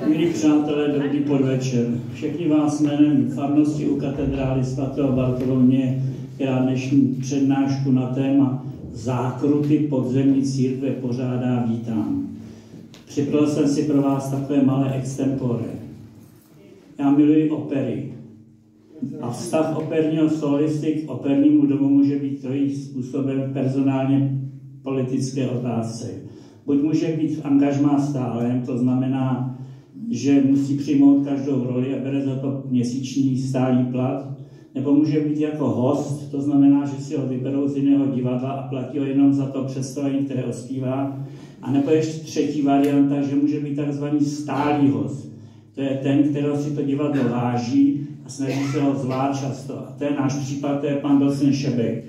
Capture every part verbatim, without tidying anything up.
Milí přátelé, dobrý podvečer. Všechny vás jménem farnosti u katedrály svatého Bartoloměje, která dnešní přednášku na téma zákruty podzemní církve pořádá, vítám. Připravil jsem si pro vás takové malé extempore. Já miluji opery. A vztah operního solisty k opernímu domu může být trojím způsobem personálně politické otázce. Buď může být v angažmá stálem, to znamená, že musí přijmout každou roli a bere za to měsíční stálý plat, nebo může být jako host, to znamená, že si ho vyberou z jiného divadla a platí ho jenom za to představení, které ospívá. A nebo ještě třetí varianta, že může být takzvaný stálý host. To je ten, kterého si to divadlo váží a snaží se ho zvát často. A to je náš případ, to je pan docent Šebek.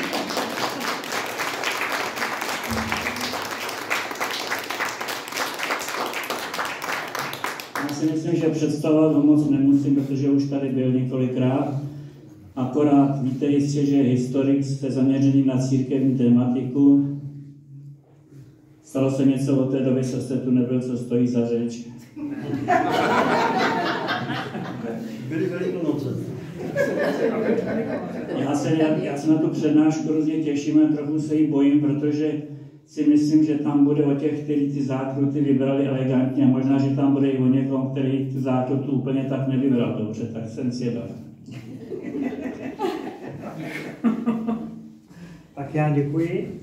Já si myslím, že představovat ho moc nemusím, protože už tady byl několikrát. Akorát víte jistě, že je historik, jste zaměřený na církevní tematiku. Stalo se něco od té doby, co jste tu nebyl, co stojí za řeč. Byly Velikonoce. Já se, já, já se na tu přednášku hrozně těším a trochu se jí bojím, protože si myslím, že tam bude o těch, kteří ty zákruty vybrali elegantně, a možná, že tam bude i o někom, který ty zákruty úplně tak nevybral dobře, tak jsem zvědav. Tak já děkuji.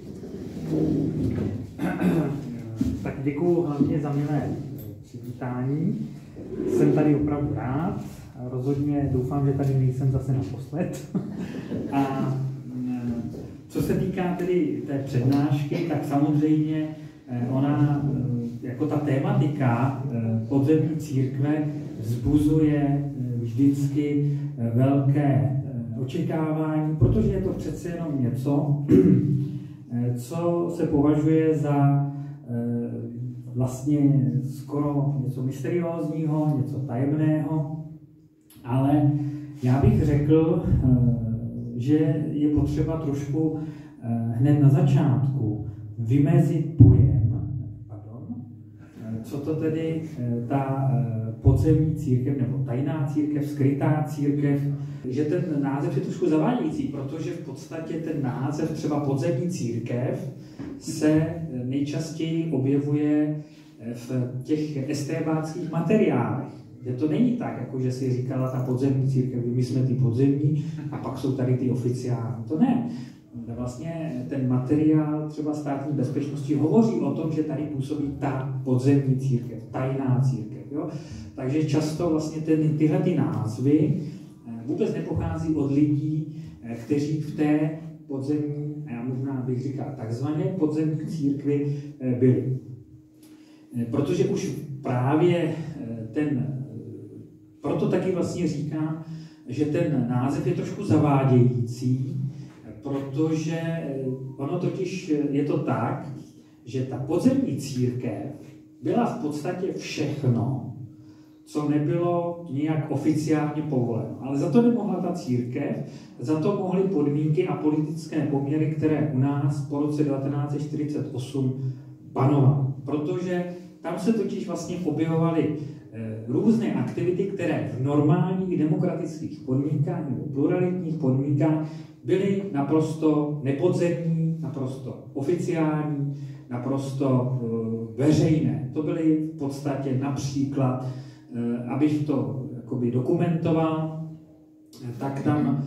Tak děkuji hlavně za milé přivítání. Jsem tady opravdu rád. Rozhodně doufám, že tady nejsem zase naposled. A co se týká tedy té přednášky, tak samozřejmě ona, jako ta tématika podzemní církve, vzbuzuje vždycky velké očekávání, protože je to přece jenom něco, co se považuje za vlastně skoro něco mysteriózního, něco tajemného, ale já bych řekl, že je potřeba trošku hned na začátku vymezit pojem, pardon, co to tedy ta podzemní církev nebo tajná církev, skrytá církev, že ten název je trošku zavádějící, protože v podstatě ten název třeba podzemní církev se nejčastěji objevuje v těch estébáckých materiálech. Že to není tak, jako že si říkala ta podzemní církev, my jsme ty podzemní a pak jsou tady ty oficiální. To ne. Vlastně ten materiál třeba státní bezpečnosti hovoří o tom, že tady působí ta podzemní církev, tajná církev. Jo? Takže často vlastně ten, tyhle ty názvy vůbec nepochází od lidí, kteří v té podzemní, a já možná bych říkal takzvané podzemní církvi byli. Protože už právě ten, proto taky vlastně říkám, že ten název je trošku zavádějící, protože ono totiž je to tak, že ta podzemní církev byla v podstatě všechno, co nebylo nějak oficiálně povoleno. Ale za to nemohla ta církev, za to mohly podmínky a politické poměry, které u nás po roce devatenáct set čtyřicet osm panovaly. Protože tam se totiž vlastně objevovaly různé aktivity, které v normálních demokratických podmínkách nebo pluralitních podmínkách byly naprosto nepodzemní, naprosto oficiální, naprosto veřejné. To byly v podstatě například, abych to jakoby dokumentoval, tak tam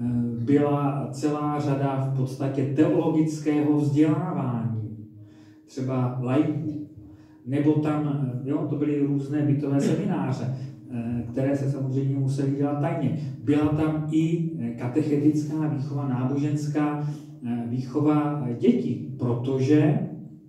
byla celá řada v podstatě teologického vzdělávání, třeba laiků. Nebo tam, jo, to byly různé bytové semináře, které se samozřejmě musely dělat tajně. Byla tam i katechetická výchova, náboženská výchova dětí, protože,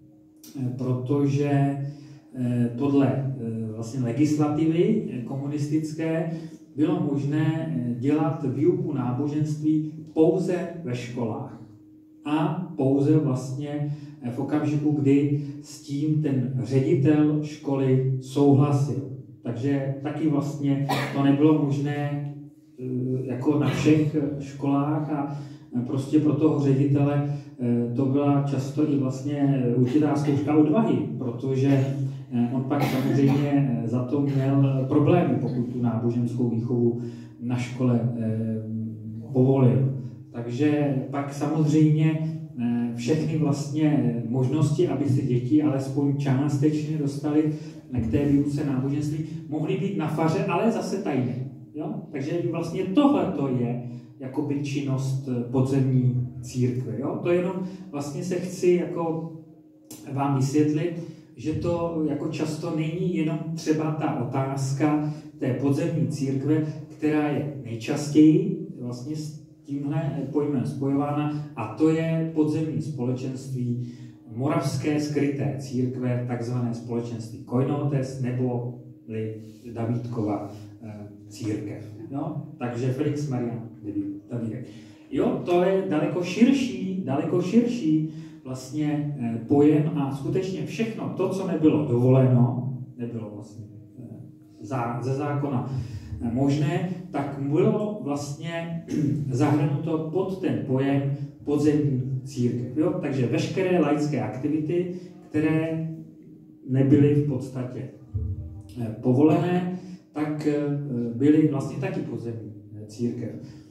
protože podle vlastně legislativy komunistické bylo možné dělat výuku náboženství pouze ve školách. A pouze vlastně v okamžiku, kdy s tím ten ředitel školy souhlasil. Takže taky vlastně to nebylo možné jako na všech školách a prostě pro toho ředitele to byla často i vlastně určitá zkouška odvahy, protože on pak samozřejmě za to měl problémy, pokud tu náboženskou výchovu na škole povolil. Takže pak samozřejmě všechny vlastně možnosti, aby se děti alespoň částečně dostaly k té výuce náboženství, mohly být na faře, ale zase tajně. Jo? Takže vlastně tohle to je jakoby činnost podzemní církve. Jo? To jenom vlastně se chci jako vám vysvětlit, že to jako často není jenom třeba ta otázka té podzemní církve, která je nejčastěji vlastně s tímhle pojmem spojována, a to je podzemní společenství moravské skryté církve, takzvané společenství Koinotes nebo Davídkova církev. Jo? Takže Felix Marian Davídek. Jo, to je daleko širší, daleko širší vlastně pojem a skutečně všechno to, co nebylo dovoleno, nebylo vlastně ze zákona možné, tak bylo vlastně zahrnuto pod ten pojem podzemní církev. Jo? Takže veškeré laické aktivity, které nebyly v podstatě povolené, tak byly vlastně taky podzemní církev.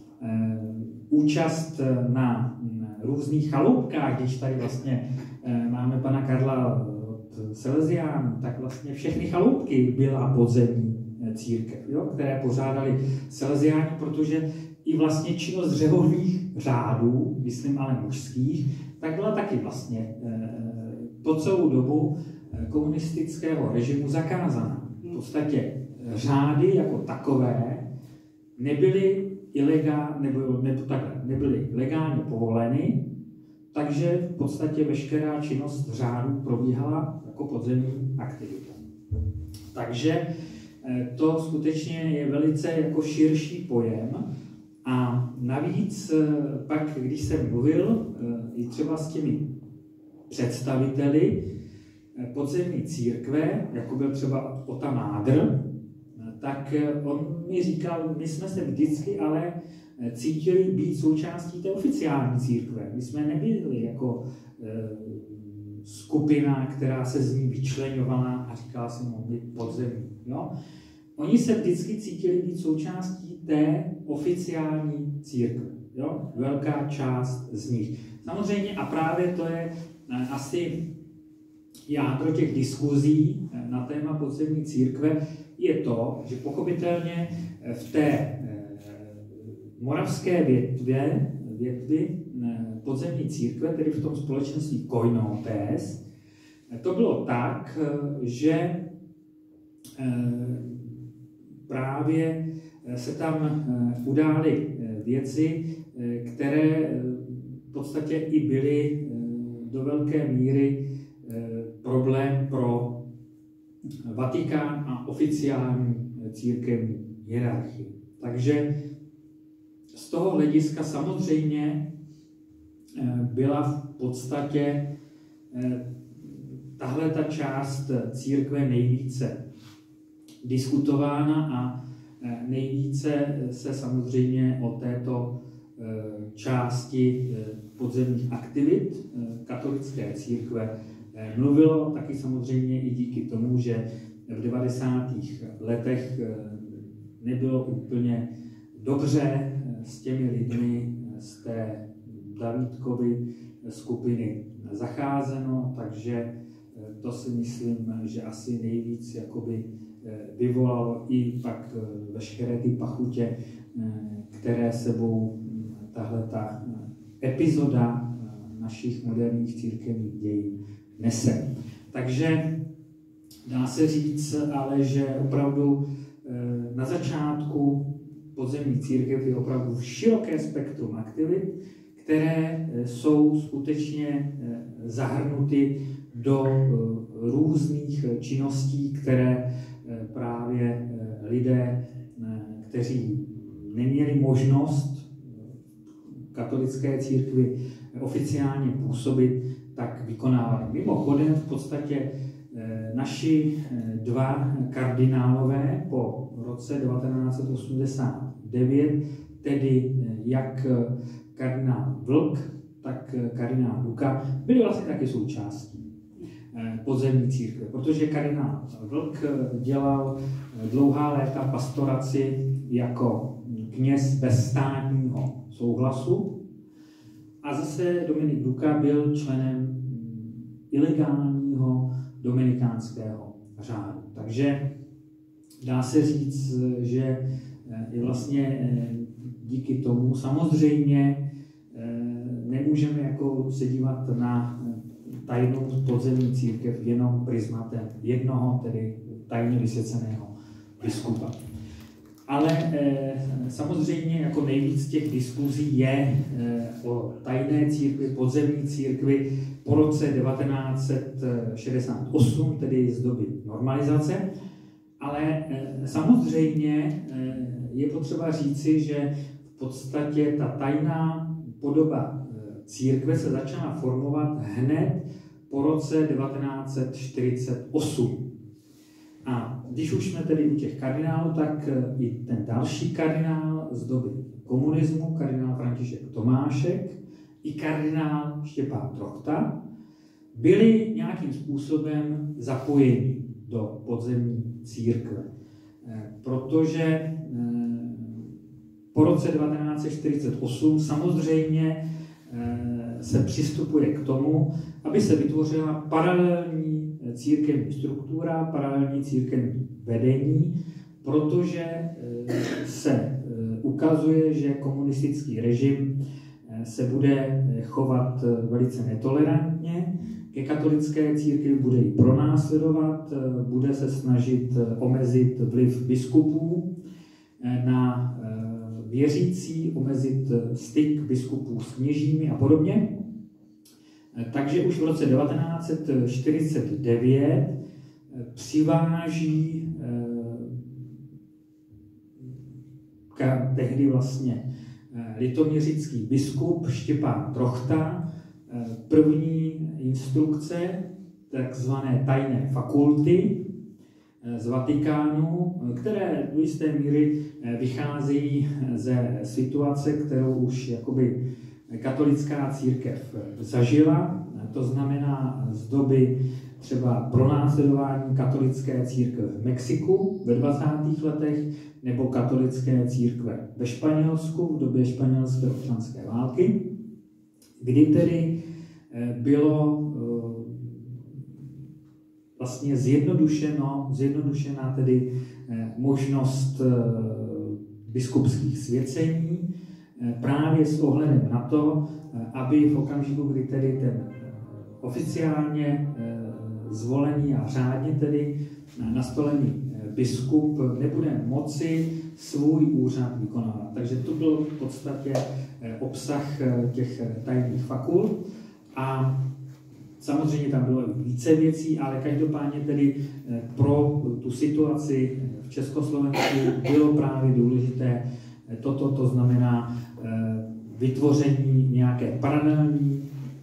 Účast na různých chaloupkách, když tady vlastně máme pana Karla od Salesiánů, tak vlastně všechny chaloupky byla podzemní církev, jo, které pořádali Salesiáni, protože i vlastně činnost řeholních řádů, myslím ale mužských, tak byla taky vlastně po celou dobu komunistického režimu zakázána. V podstatě řády jako takové nebyly ilegálně, nebo, nebo takhle, nebyly legálně povoleny, takže v podstatě veškerá činnost řádu probíhala jako podzemní aktivita. Takže to skutečně je velice jako širší pojem a navíc pak, když jsem mluvil i třeba s těmi představiteli podzemní církve, jako byl třeba Ota Mádr, tak on mi říkal, my jsme se vždycky ale cítili být součástí té oficiální církve. My jsme nebyli jako e, skupina, která se z ní vyčleňovala a říkala se mu být podzemní. Jo? Oni se vždycky cítili být součástí té oficiální církve. Jo? Velká část z nich. Samozřejmě a právě to je asi jádro těch diskuzí na téma podzemní církve, je to, že pochopitelně v té moravské větvě, větvi podzemní církve, tedy v tom společenství Koinotes, to bylo tak, že právě se tam udály věci, které v podstatě i byly do velké míry problém pro Vatikán a oficiální církevní hierarchii. Takže z toho hlediska samozřejmě byla v podstatě tahle ta část církve nejvíce diskutována a nejvíce se samozřejmě o této části podzemních aktivit katolické církve mluvilo, taky samozřejmě i díky tomu, že v devadesátých letech nebylo úplně dobře s těmi lidmi z té Davídkovy skupiny zacházeno, takže to si myslím, že asi nejvíc jakoby vyvolalo i pak veškeré ty pachutě, které sebou tahleta epizoda našich moderních církevních dějin nese. Takže dá se říct, ale že opravdu na začátku podzemní církev je opravdu široké spektrum aktivit, které jsou skutečně zahrnuty do různých činností, které právě lidé, kteří neměli možnost katolické církvi oficiálně působit, tak vykonávali. Mimochodem v podstatě naši dva kardinálové po roce devatenáct set osmdesát devět, tedy jak kardinál Vlk, tak kardinál Duka byli vlastně taky součástí podzemní církve, protože kardinál Vlk dělal dlouhá léta pastoraci jako kněz bez státního souhlasu a zase Dominik Duka byl členem ilegálního dominikánského řádu. Takže dá se říct, že i vlastně díky tomu samozřejmě nemůžeme jako se dívat na tajnou podzemní církev jenom prismatem jednoho, tedy tajně vysvěceného biskupa. Ale e, samozřejmě jako nejvíc těch diskuzí je e, o tajné církvi, podzemní církvi po roce devatenáct set šedesát osm, tedy z doby normalizace. Ale e, samozřejmě e, je potřeba říci, že v podstatě ta tajná podoba e, církve se začala formovat hned po roce devatenáct set čtyřicet osm. A když už jsme tedy u těch kardinálů, tak i ten další kardinál z doby komunismu, kardinál František Tomášek, i kardinál Štěpán Trochta, byli nějakým způsobem zapojeni do podzemní církve. Protože po roce devatenáct set čtyřicet osm samozřejmě se přistupuje k tomu, aby se vytvořila paralelní církevní struktura, paralelní církevní vedení, protože se ukazuje, že komunistický režim se bude chovat velice netolerantně, ke katolické církvi bude ji pronásledovat, bude se snažit omezit vliv biskupů na věřící, omezit styk biskupů s kněžími a podobně. Takže už v roce devatenáct set čtyřicet devět přiváží tehdy vlastně litoměřický biskup Štěpán Trochta první instrukce takzvané tajné fakulty z Vatikánu, které do jisté míry vycházejí ze situace, kterou už jakoby katolická církev zažila, to znamená z doby třeba pronásledování katolické církve v Mexiku ve dvacátých letech nebo katolické církve ve Španělsku v době španělské občanské války, kdy tedy bylo vlastně zjednodušeno, zjednodušená tedy možnost biskupských svěcení právě s ohledem na to, aby v okamžiku, kdy tedy ten oficiálně zvolený a řádně tedy nastolený biskup nebude moci svůj úřad vykonávat. Takže to byl v podstatě obsah těch tajných fakult a samozřejmě tam bylo více věcí, ale každopádně tedy pro tu situaci v Československu bylo právě důležité toto, to znamená vytvoření nějaké paralelní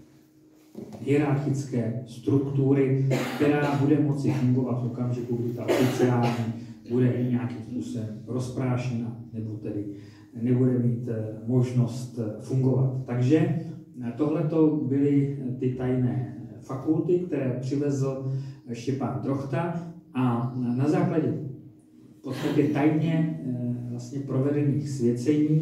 hierarchické struktury, která bude moci fungovat v okamžiku, kdy ta oficiální bude nějakým způsobem rozprášena nebo tedy nebude mít možnost fungovat. Takže tohleto byly ty tajné fakulty, které přivezl Štěpán Trochta a na základě v podstatě tajně vlastně provedených svěcení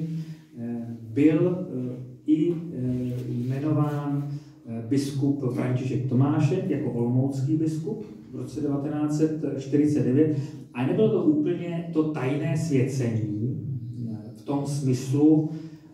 byl i jmenován biskup František Tomášek jako olomoucký biskup v roce devatenáct set čtyřicet devět a nebylo to úplně to tajné svěcení v tom smyslu,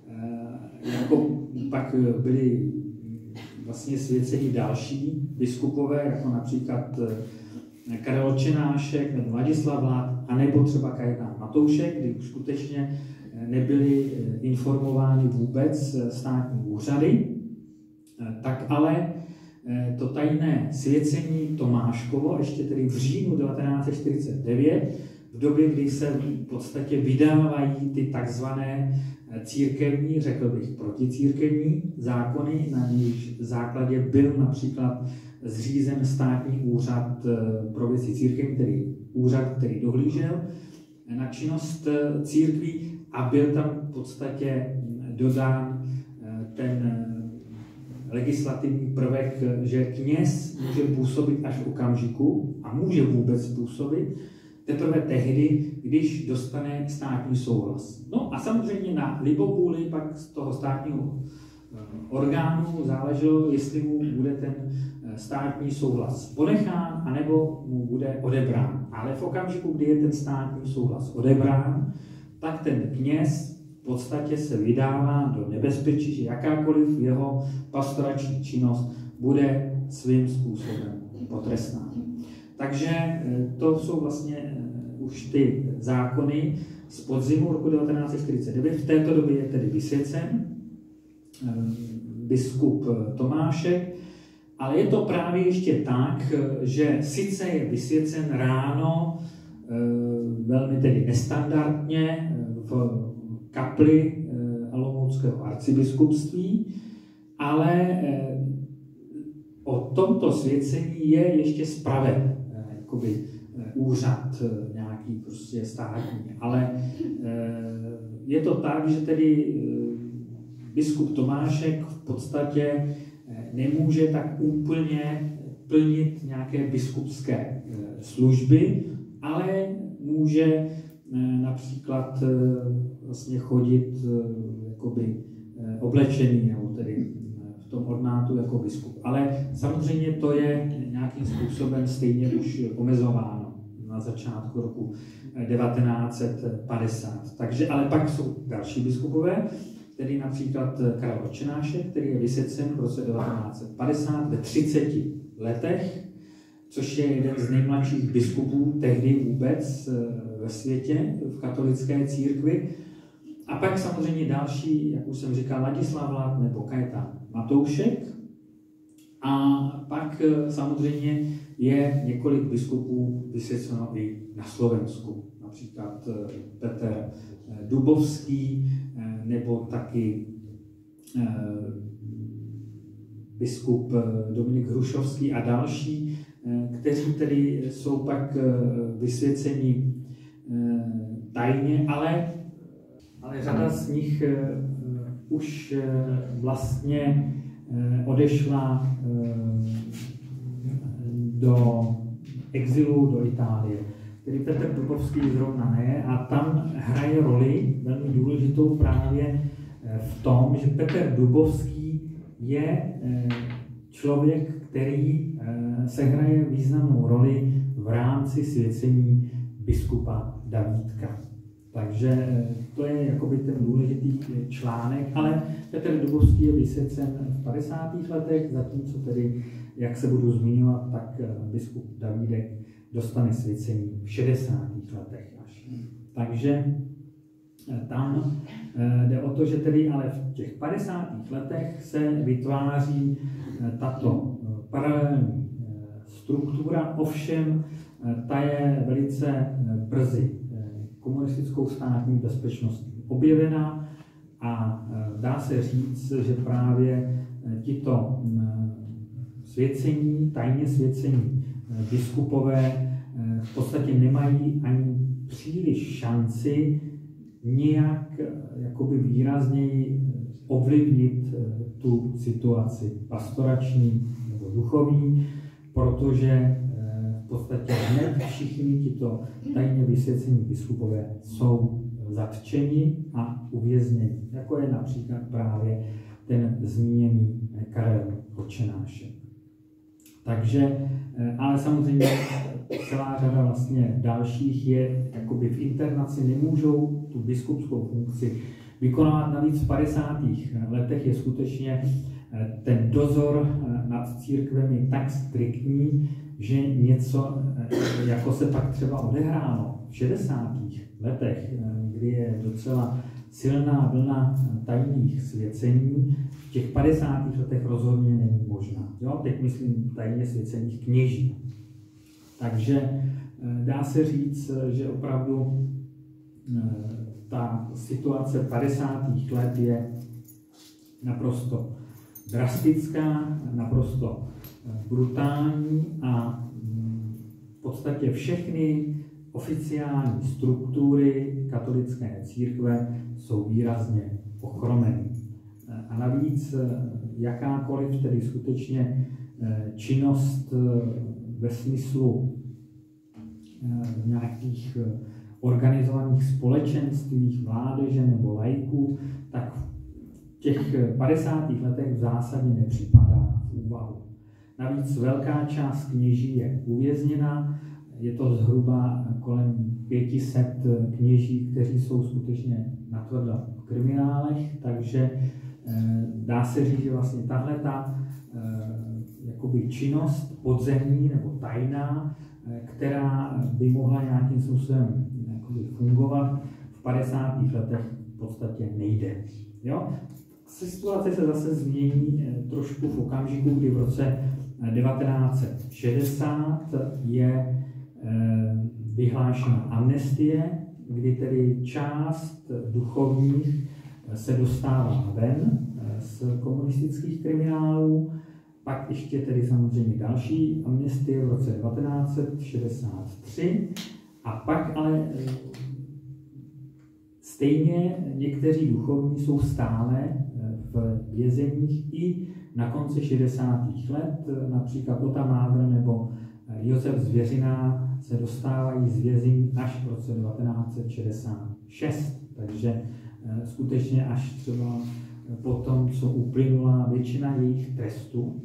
jako pak byli vlastně svěcení další biskupové, jako například Karel Čenášek nebo Vladislav Vlád, anebo třeba Kajetán Matoušek, kdy už skutečně nebyly informovány vůbec státní úřady, tak ale to tajné svěcení Tomáškovo, ještě tedy v říjnu devatenáct set čtyřicet devět, v době, kdy se v podstatě vydávají ty takzvané církevní, řekl bych proticírkevní zákony, na jejich základě byl například zřízen státní úřad pro věci církevní, tedy úřad, který dohlížel na činnost církví a byl tam v podstatě dodán ten legislativní prvek, že kněz může působit až v okamžiku a může vůbec působit teprve tehdy, když dostane státní souhlas. No a samozřejmě na libovůli pak z toho státního orgánu záleželo, jestli mu bude ten státní souhlas ponechán, anebo mu bude odebrán. Ale v okamžiku, kdy je ten státní souhlas odebrán, tak ten kněz v podstatě se vydává do nebezpečí, že jakákoliv jeho pastorační činnost bude svým způsobem potrestána. Takže to jsou vlastně už ty zákony z podzimu roku devatenáct set čtyřicet devět. V této době je tedy vysvěcen biskup Tomášek, ale je to právě ještě tak, že sice je vysvěcen ráno velmi tedy nestandardně v kapli olomouckého arcibiskupství, ale o tomto svěcení je ještě spraven jakoby úřad nějaký prostě státní, ale je to tak, že tedy biskup Tomášek v podstatě nemůže tak úplně plnit nějaké biskupské služby, ale může například vlastně chodit jakoby oblečený, nebo tedy v tom ornátu jako biskup. Ale samozřejmě to je nějakým způsobem stejně už omezováno na začátku roku devatenáct set padesát. Takže, ale pak jsou další biskupové, tedy například Karel Očenášek, který je vysvěcen v roce devatenáct set padesát ve třiceti letech, což je jeden z nejmladších biskupů tehdy vůbec ve světě, v katolické církvi. A pak samozřejmě další, jak už jsem říkal, Ladislav Lat nebo Kajetán Matoušek. A pak samozřejmě je několik biskupů vysvěceno i na Slovensku. Například Petr Dubovský nebo taky biskup Dominik Hrušovský a další, kteří tedy jsou pak vysvěceni tajně, ale, ale řada z nich už vlastně odešla do exilu do Itálie. Tedy Petr Dubovský zrovna ne, a tam hraje roli velmi důležitou právě v tom, že Petr Dubovský je člověk, který sehraje významnou roli v rámci svěcení biskupa Davídka. Takže to je jakoby ten důležitý článek, ale Petr Dubovský je vysvěcen v padesátých letech, zatímco tedy, jak se budu zmiňovat, tak biskup Davídek dostane svěcení v šedesátých letech až. Takže tam jde o to, že tedy ale v těch padesátých letech se vytváří tato paralelní struktura, ovšem ta je velice brzy komunistickou státní bezpečností objevena a dá se říct, že právě tito svěcení, tajně svěcení biskupové v podstatě nemají ani příliš šanci nějak jakoby výrazněji ovlivnit tu situaci pastorační nebo duchovní, protože v podstatě hned všichni tito tajně vysvěcení biskupové jsou zatčeni a uvězněni, jako je například právě ten zmíněný Karel Očenášek. Takže, ale samozřejmě celá řada vlastně dalších je jakoby v internaci, nemůžou tu biskupskou funkci vykonávat. Navíc v padesátých letech je skutečně ten dozor nad církvemi tak striktní, že něco, jako se pak třeba odehrálo v šedesátých letech, kdy je docela silná vlna tajných svěcení, v těch padesátých letech rozhodně není možná. Jo? Teď myslím tajně svěcených kněží. Takže dá se říct, že opravdu ta situace padesátých let je naprosto drastická, naprosto brutální a v podstatě všechny oficiální struktury katolické církve jsou výrazně ochromeny. A navíc jakákoliv tedy skutečně činnost ve smyslu nějakých organizovaných společenstvích, mládeže nebo laiků, tak v těch padesátých letech v zásadě nepřipadá v úvahu. Navíc velká část kněží je uvězněna, je to zhruba kolem pět set kněží, kteří jsou skutečně natvrdo v kriminálech, takže dá se říct, že vlastně tahle ta jakoby činnost podzemní nebo tajná, která by mohla nějakým způsobem jakoby fungovat, v padesátých letech v podstatě nejde. Jo? Situace se zase změní trošku v okamžiku, kdy v roce devatenáct set šedesát je vyhlášena amnestie, kdy tedy část duchovních se dostává ven z komunistických kriminálů, pak ještě tedy samozřejmě další amnestie v roce devatenáct set šedesát tři a pak ale stejně někteří duchovní jsou stále v vězeních i na konci šedesátých let, například Ota Mádr nebo Josef Zvěřina se dostávají z vězení až v roce devatenáct set šedesát šest. Takže skutečně až třeba po tom, co uplynula většina jejich trestů.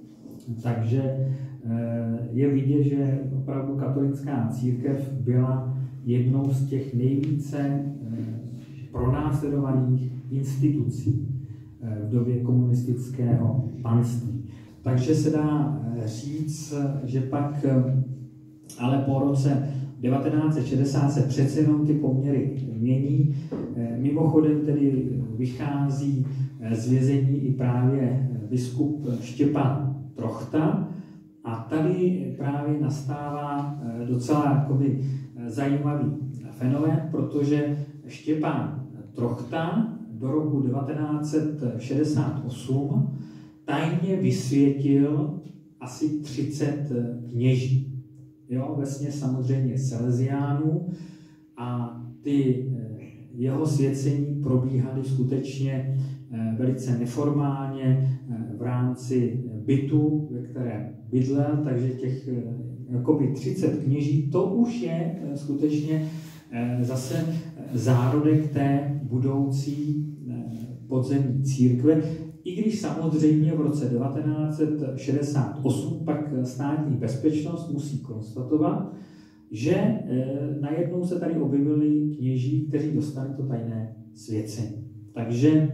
Takže je vidět, že opravdu katolická církev byla jednou z těch nejvíce pronásledovaných institucí v době komunistického panství. Takže se dá říct, že pak ale po roce devatenáct set šedesát se přece jenom ty poměry mění. Mimochodem tedy vychází z vězení i právě biskup Štěpán Trochta a tady právě nastává docela jakoby zajímavý fenomén, protože Štěpán Trochta do roku devatenáct set šedesát osm tajně vysvětil asi třicet kněží. Jo, vesměs samozřejmě Salesiánů a ty jeho svěcení probíhaly skutečně velice neformálně v rámci bytu, ve kterém bydlel, takže těch jakoby třicet kněží, to už je skutečně zase zárodek té budoucí podzemní církve, i když samozřejmě v roce devatenáct set šedesát osm pak státní bezpečnost musí konstatovat, že najednou se tady objevili kněží, kteří dostali to tajné svěcení. Takže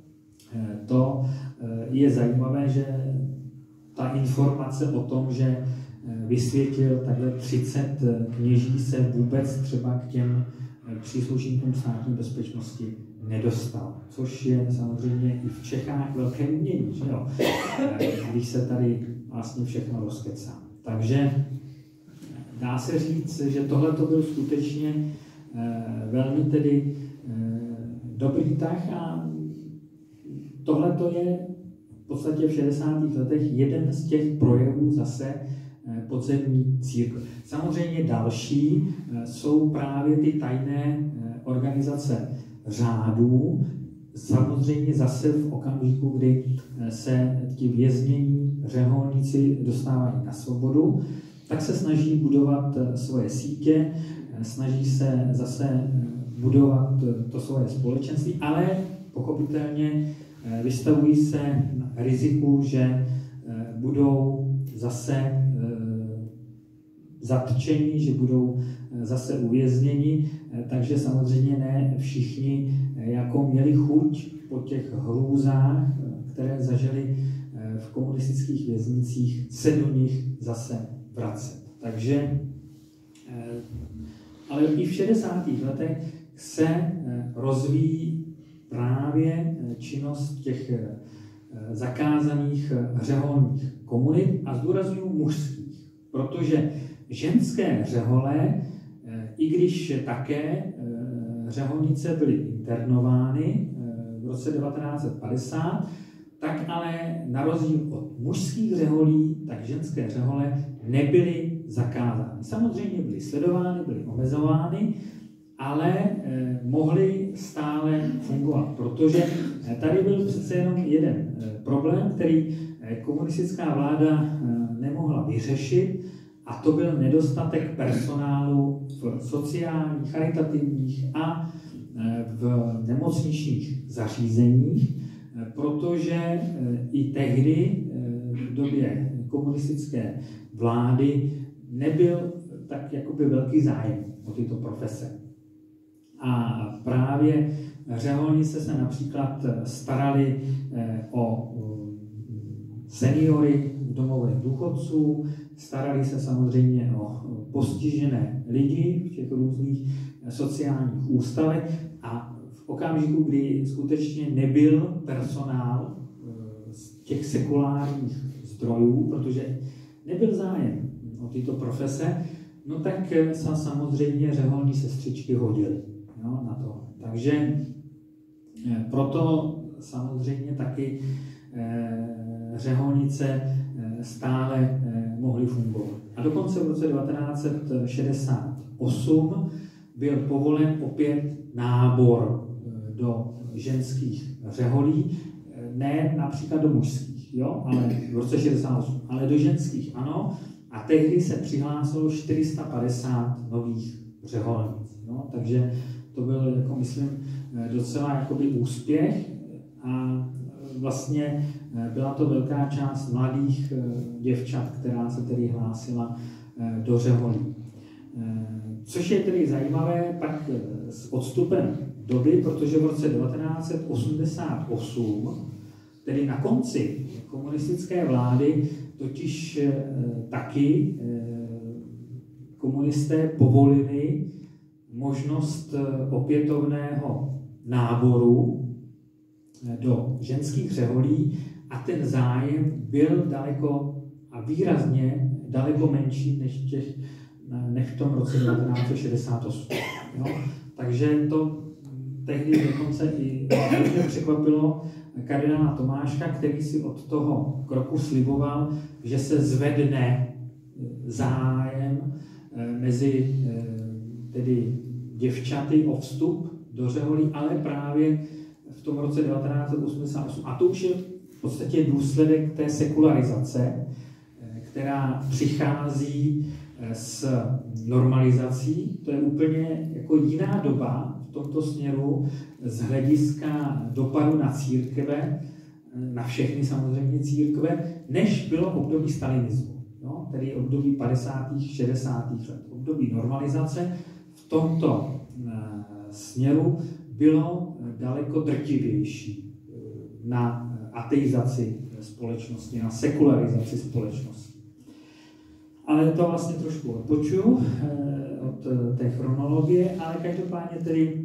to je zajímavé, že ta informace o tom, že vysvětil takhle třicet kněží, se vůbec třeba k těm příslušníkům státní bezpečnosti nedostal, což je samozřejmě i v Čechách velké umění, že jo? Když se tady vlastně všechno rozkecá. Takže dá se říct, že tohle to byl skutečně velmi tedy dobrý tah a tohle to je v podstatě v šedesátých letech jeden z těch projevů zase podzemní církve. Samozřejmě další jsou právě ty tajné organizace řádů, samozřejmě zase v okamžiku, kdy se ti věznění řeholníci dostávají na svobodu, tak se snaží budovat svoje sítě, snaží se zase budovat to svoje společenství, ale pochopitelně vystavují se riziku, že budou zase zatčeni, že budou zase uvězněni, takže samozřejmě ne všichni jako měli chuť po těch hrůzách, které zažili v komunistických věznicích, se do nich zase vracet. Takže, ale i v šedesátých letech se rozvíjí právě činnost těch zakázaných řeholních komunit a zdůrazňuji mužských, protože ženské řehole, i když také řeholnice byly internovány v roce devatenáct set padesát, tak ale na rozdíl od mužských řeholí, tak ženské řehole nebyly zakázány. Samozřejmě byly sledovány, byly omezovány, ale mohli stále fungovat, protože tady byl přece jenom jeden problém, který komunistická vláda nemohla vyřešit, a to byl nedostatek personálu v sociálních, charitativních a v nemocničních zařízeních, protože i tehdy v době komunistické vlády nebyl tak jakoby velký zájem o tyto profese. A právě řeholnice se například starali o seniory v domovech důchodců, starali se samozřejmě o postižené lidi v těch různých sociálních ústavech a v okamžiku, kdy skutečně nebyl personál z těch sekulárních zdrojů, protože nebyl zájem o tyto profese, no tak se samozřejmě řeholní sestřičky hodily, jo, na to. Takže proto samozřejmě taky řeholnice stále mohly fungovat. A dokonce v roce devatenáct set šedesát osm byl povolen opět nábor do ženských řeholí, ne například do mužských, jo, ale v roce šedesát osm, ale do ženských ano, a tehdy se přihlásilo čtyři sta padesát nových řeholnic. No, takže to byl, jako myslím, docela jakoby úspěch a vlastně byla to velká část mladých děvčat, která se tedy hlásila do řeholí. Což je tedy zajímavé pak s odstupem doby, protože v roce devatenáct set osmdesát osm, tedy na konci komunistické vlády, totiž taky komunisté povolili možnost opětovného náboru do ženských řeholí a ten zájem byl daleko a výrazně daleko menší než, těch, než v tom roce devatenáct set šedesát osm. Jo? Takže to tehdy dokonce i hodně překvapilo kardinála Tomáška, který si od toho kroku sliboval, že se zvedne zájem mezi tedy děvčaty o vstup do řeholí, ale právě v tom roce devatenáct set osmdesát osm. A to už je v podstatě důsledek té sekularizace, která přichází s normalizací. To je úplně jako jiná doba v tomto směru z hlediska dopadu na církve, na všechny samozřejmě církve, než bylo období stalinismu, no, tedy období padesátých šedesátých let. Období normalizace v tomto směru bylo daleko drtivější na ateizaci společnosti, na sekularizaci společnosti. Ale to vlastně trošku odpočuju od té chronologie, ale každopádně tedy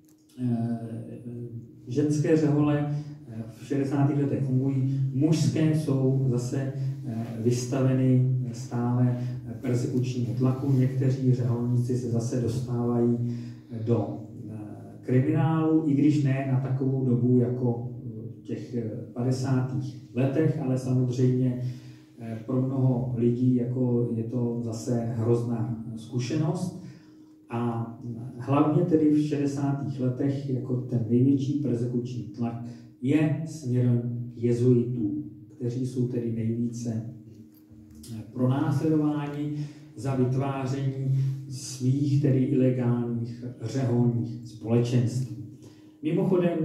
ženské řehole v šedesátých letech fungují, mužské jsou zase vystaveny stále persekučnímu tlaku, někteří řeholníci se zase dostávají do kriminálu, i když ne na takovou dobu jako v těch padesátých letech, ale samozřejmě pro mnoho lidí jako je to zase hrozná zkušenost. A hlavně tedy v šedesátých letech jako ten největší persekuční tlak je směrem k jezuitům, kteří jsou tedy nejvíce pronásledováni za vytváření svých, tedy ilegálních řeholních společenství. Mimochodem,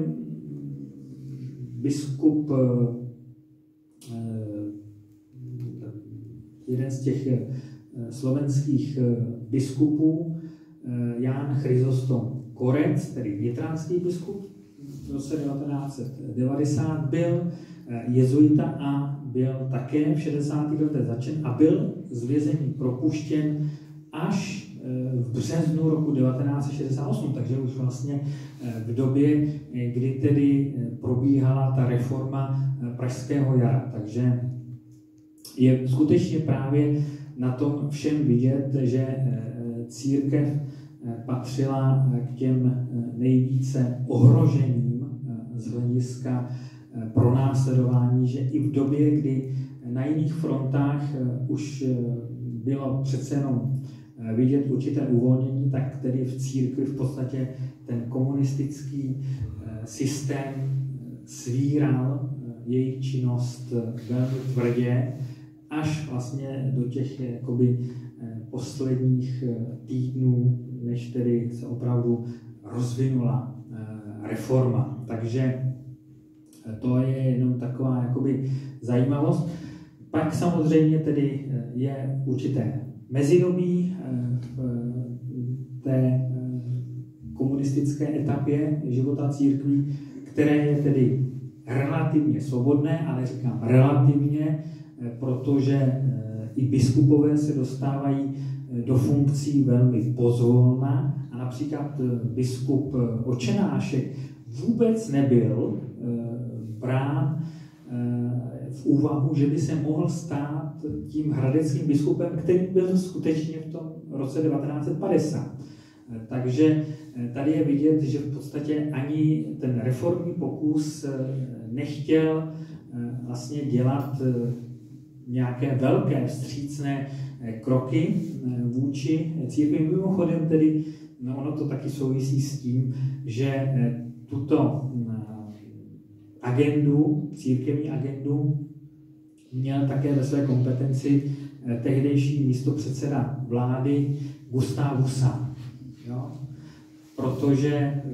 biskup, jeden z těch slovenských biskupů, Jan Chryzostom Korec, tedy nitranský biskup, v roce devatenáct set devadesát byl jezuita a byl také v šedesátých letech začen a byl z vězení propuštěn až v březnu roku devatenáct set šedesát osm, takže už vlastně v době, kdy tedy probíhala ta reforma Pražského jara. Takže je skutečně právě na tom všem vidět, že církev patřila k těm nejvíce ohroženým z hlediska pronásledování, že i v době, kdy na jiných frontách už bylo přece jenom vidět určité uvolnění, tak tedy v církvi v podstatě ten komunistický systém svíral jejich činnost velmi tvrdě, až vlastně do těch jakoby posledních týdnů, než tedy se opravdu rozvinula reforma. Takže to je jenom taková jakoby zajímavost. Pak samozřejmě tedy je určité mezidobí v té komunistické etapě života církví, které je tedy relativně svobodné, ale říkám relativně, protože i biskupové se dostávají do funkcí velmi pozvolna a například biskup Očenášek vůbec nebyl brán v úvahu, že by se mohl stát tím hradeckým biskupem, který byl skutečně v tom roce devatenáct set padesát. Takže tady je vidět, že v podstatě ani ten reformní pokus nechtěl vlastně dělat nějaké velké vstřícné kroky vůči církvi. Mimochodem tedy, no ono to taky souvisí s tím, že tuto agendu, církevní agendu, měl také ve své kompetenci tehdejší místopředseda vlády Gustav Husa. Jo? Protože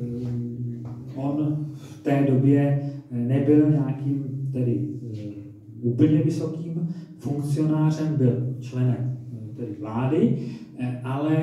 on v té době nebyl nějakým tedy úplně vysokým funkcionářem, byl členem tedy vlády, ale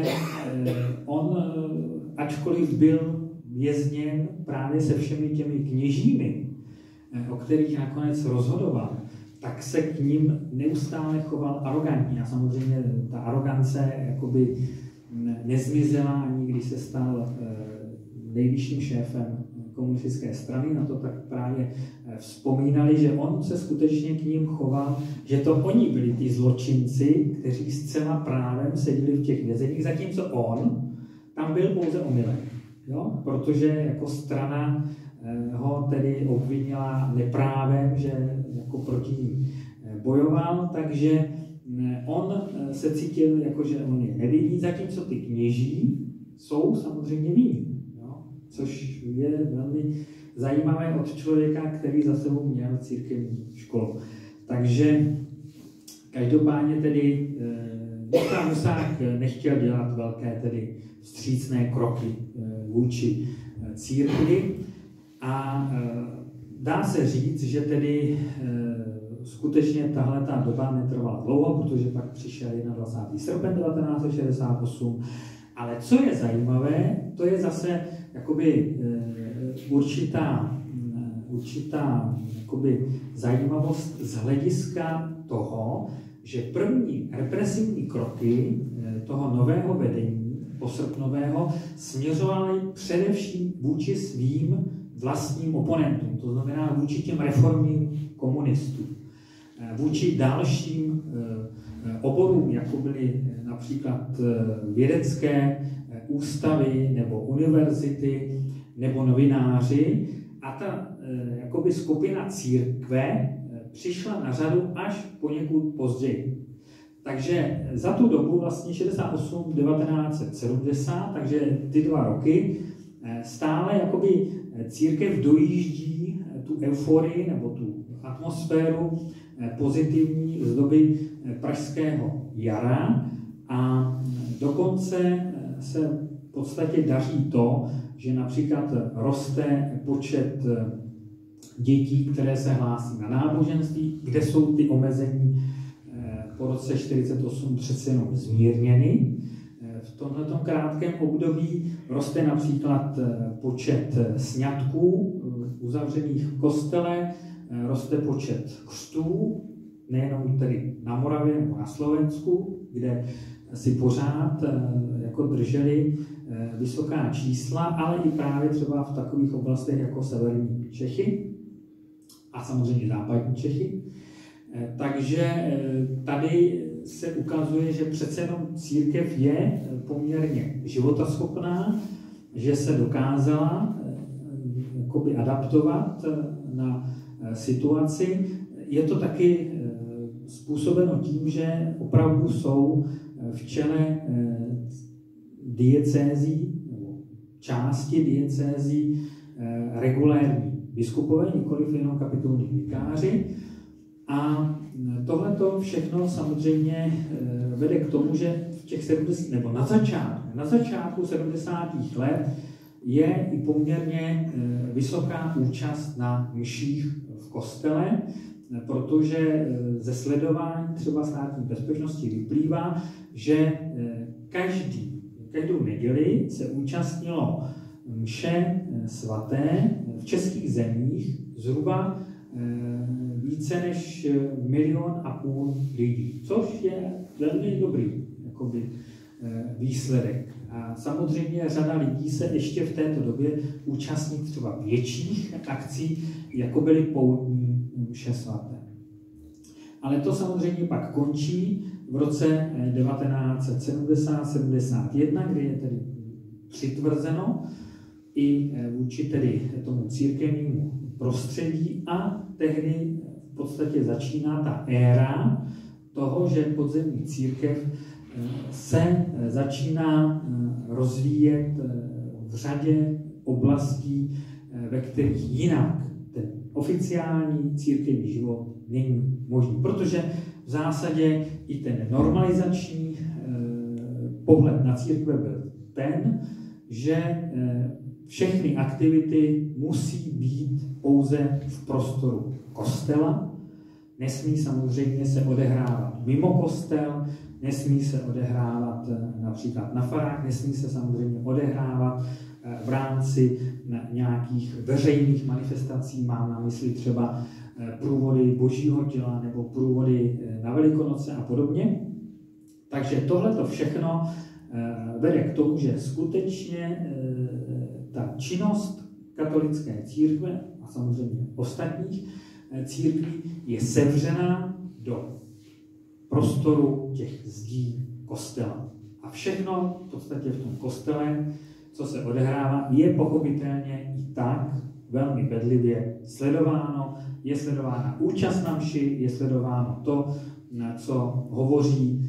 on, ačkoliv byl vězněn právě se všemi těmi kněžími, o kterých nakonec rozhodoval, tak se k ním neustále choval arrogantně. A samozřejmě ta arogance jakoby nezmizela, ani když se stal nejvyšším šéfem komunistické strany, na to tak právě vzpomínali, že on se skutečně k ním choval, že to oni byli ty zločinci, kteří zcela právem seděli v těch vězeních, zatímco on tam byl pouze omylem, jo? Protože jako strana ho tedy obvinila neprávem, že jako proti ní bojoval, takže on se cítil jako, že on je nevinný, zatímco ty kněží jsou samozřejmě vinní, jo? Což je velmi zajímavé od člověka, který za sebou měl církevní školu. Takže každopádně tedy Gustav Husák nechtěl dělat velké tedy vstřícné kroky vůči církvi a dá se říct, že tedy skutečně tahle ta doba netrvala dlouho, protože pak přišel dvacátého prvního srpen devatenáct set šedesát osm. Ale co je zajímavé, to je zase jakoby určitá, určitá jakoby zajímavost z hlediska toho, že první represivní kroky toho nového vedení posrpnového směřovaly především vůči svým vlastním oponentům, to znamená vůči těm reformním komunistům, vůči dalším oborům, jako byly například vědecké ústavy nebo univerzity nebo novináři. A ta jakoby skupina církve přišla na řadu až poněkud později. Takže za tu dobu vlastně šedesát osm devatenáct set sedmdesát, takže ty dva roky, stále jakoby církev dojíždí tu euforii nebo tu atmosféru pozitivní z doby pražského jara a dokonce se v podstatě daří to, že například roste počet dětí, které se hlásí na náboženství, kde jsou ty omezení po roce čtyřicet osm přece jenom zmírněny. V tomto krátkém období roste například počet sňatků uzavřených v kostele, roste počet křtů, nejenom tedy na Moravě nebo na Slovensku, kde si pořád jako drželi vysoká čísla, ale i právě třeba v takových oblastech jako severní Čechy a samozřejmě západní Čechy. Takže tady se ukazuje, že přece jenom církev je poměrně životaschopná, že se dokázala jakoby adaptovat na situaci. Je to taky způsobeno tím, že opravdu jsou v čele diecézí, nebo části diecézí regulérní biskupové, nikoliv jenom kapitulní vikáři. A tohleto všechno samozřejmě vede k tomu, že v těch sedmdesátých, nebo na začátku, na začátku sedmdesátých let je i poměrně vysoká účast na mších v kostele, protože ze sledování třeba státní bezpečnosti vyplývá, že každý, každou neděli se účastnilo mše svaté v českých zemích zhruba více než milion a půl lidí, což je velmi dobrý jakoby, výsledek. A samozřejmě řada lidí se ještě v této době účastní třeba větších akcí, jako byly poutní mše svaté. Ale to samozřejmě pak končí v roce devatenáct set sedmdesát sedmdesát jedna, kdy je tedy přitvrzeno i vůči tedy tomu církevnímu prostředí a tehdy v podstatě začíná ta éra toho, že podzemní církev se začíná rozvíjet v řadě oblastí, ve kterých jinak ten oficiální církevní život není možný. Protože v zásadě i ten normalizační pohled na církve byl ten, že všechny aktivity musí být pouze v prostoru kostela, nesmí samozřejmě se odehrávat mimo kostel, nesmí se odehrávat například na farách, nesmí se samozřejmě odehrávat v rámci nějakých veřejných manifestací, mám na mysli třeba průvody Božího těla nebo průvody na Velikonoce a podobně. Takže tohleto všechno vede k tomu, že skutečně ta činnost katolické církve a samozřejmě ostatních církví je sevřena do prostoru těch zdí kostela. A všechno v podstatě v tom kostele, co se odehrává, je pochopitelně i tak velmi bedlivě sledováno. Je sledována účast na mši, je sledováno to, co hovoří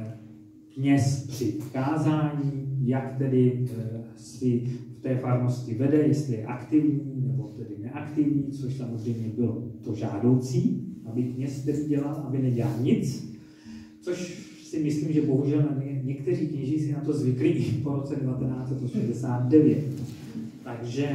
kněz při kázání, jak tedy si v té farnosti vede, jestli je aktivní nebo tedy neaktivní, což samozřejmě bylo to žádoucí, aby kněz tedy dělal, aby nedělal nic, což si myslím, že bohužel někteří kněží si na to zvykli i po roce devatenáct set osmdesát devět. Takže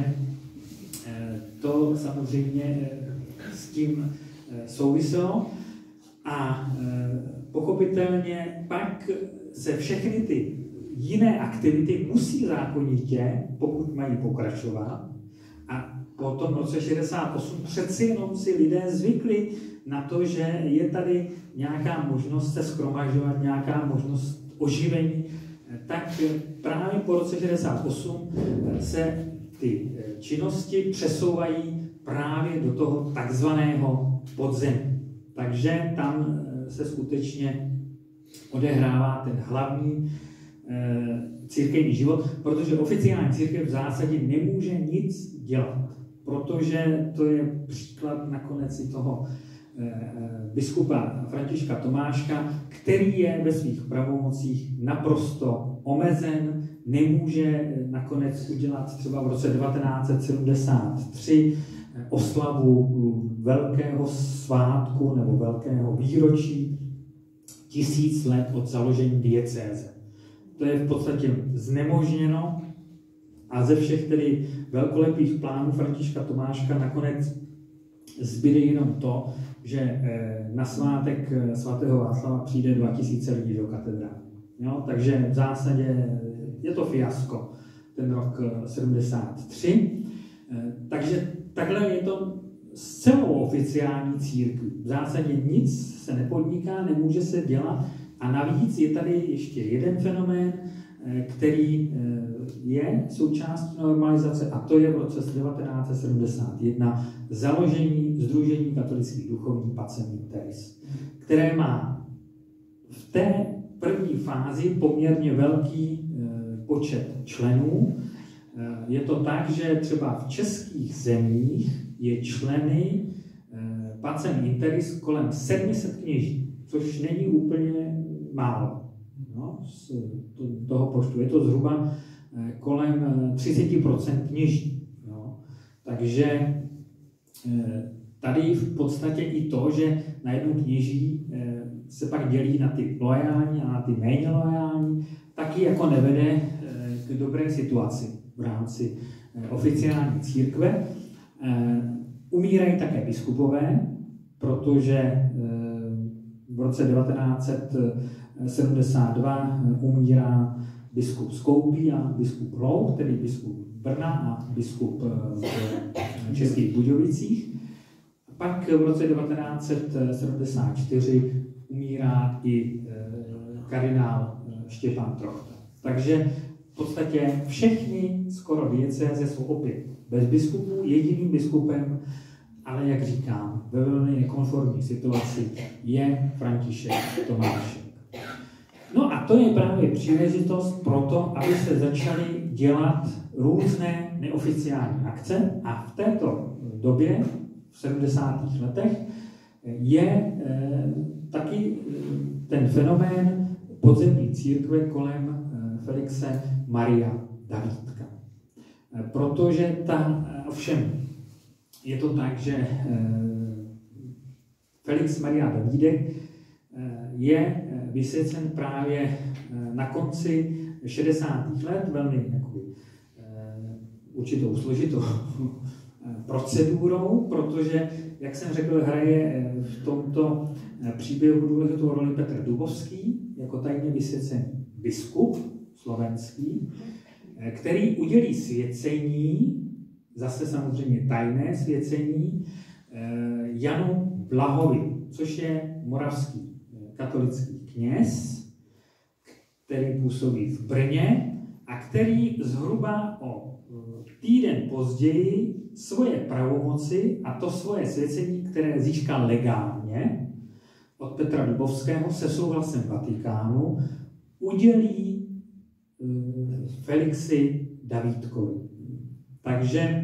to samozřejmě s tím souviselo a pochopitelně pak se všechny ty jiné aktivity musí zákonitě, pokud mají pokračovat, a po tom roce šedesát osm přeci jenom si lidé zvykli na to, že je tady nějaká možnost se shromažďovat, nějaká možnost oživení, tak právě po roce šedesát osm se ty činnosti přesouvají právě do toho takzvaného podzemí. Takže tam se skutečně odehrává ten hlavní církevní život, protože oficiální církev v zásadě nemůže nic dělat, protože to je příklad nakonec i toho biskupa Františka Tomáška, který je ve svých pravomocích naprosto omezen, nemůže nakonec udělat třeba v roce devatenáct set sedmdesát tři oslavu velkého svátku nebo velkého výročí tisíc let od založení diecéze. To je v podstatě znemožněno a ze všech tedy velkolepých plánů Františka Tomáška nakonec zbyde jenom to, že na svátek svatého Václava přijde dva tisíce lidí do katedrály. Jo? Takže v zásadě je to fiasko, ten rok sedmdesát tři. Takže takhle je to s celou oficiální církví. V zásadě nic se nepodniká, nemůže se dělat. A navíc je tady ještě jeden fenomén, který je součástí normalizace, a to je v roce devatenáct set sedmdesát jedna založení Sdružení katolických duchovních Pacem in Terris, které má v té první fázi poměrně velký počet členů. Je to tak, že třeba v českých zemích je členy Pacem in Terris kolem sedm set kněží. což není úplně málo, no, z toho počtu. Je to zhruba kolem třicet procent kněží. No. Takže tady v podstatě i to, že najednou kněží se pak dělí na ty loajální a na ty méně loajální, taky jako nevede k dobré situaci v rámci oficiální církve. Umírají také biskupové, protože v roce devatenáct set sedmdesát dva umírá biskup Skoupí a biskup Lout, tedy biskup Brna a biskup v Českých Budějovicích. Pak v roce devatenáct set sedmdesát čtyři umírá i kardinál Štěpán Trochta. Takže v podstatě všechny skoro diecéze jsou opět bez biskupů, jediným biskupem, ale jak říkám, ve velmi nekonformní situaci je František Tomášek. No a to je právě příležitost pro to, aby se začaly dělat různé neoficiální akce a v této době, v sedmdesátých letech, je e, taky ten fenomén podzemní církve kolem e, Felixe Maria Davídka. E, protože ta, ovšem, je to tak, že e, Felix Maria Davídek e, je vysvěcen právě na konci šedesátých let velmi jakoby, určitou složitou procedurou, protože, jak jsem řekl, hraje v tomto příběhu důležitou roli Petr Dubovský, jako tajně vysvěcený biskup slovenský, který udělí svěcení, zase samozřejmě tajné svěcení, Janu Blahovi, což je moravský katolický kněz, který působí v Brně a který zhruba o týden později svoje pravomoci a to svoje svěcení, které získal legálně od Petra Dubovského se souhlasem Vatikánu, udělí Felixi Davídkovi. Takže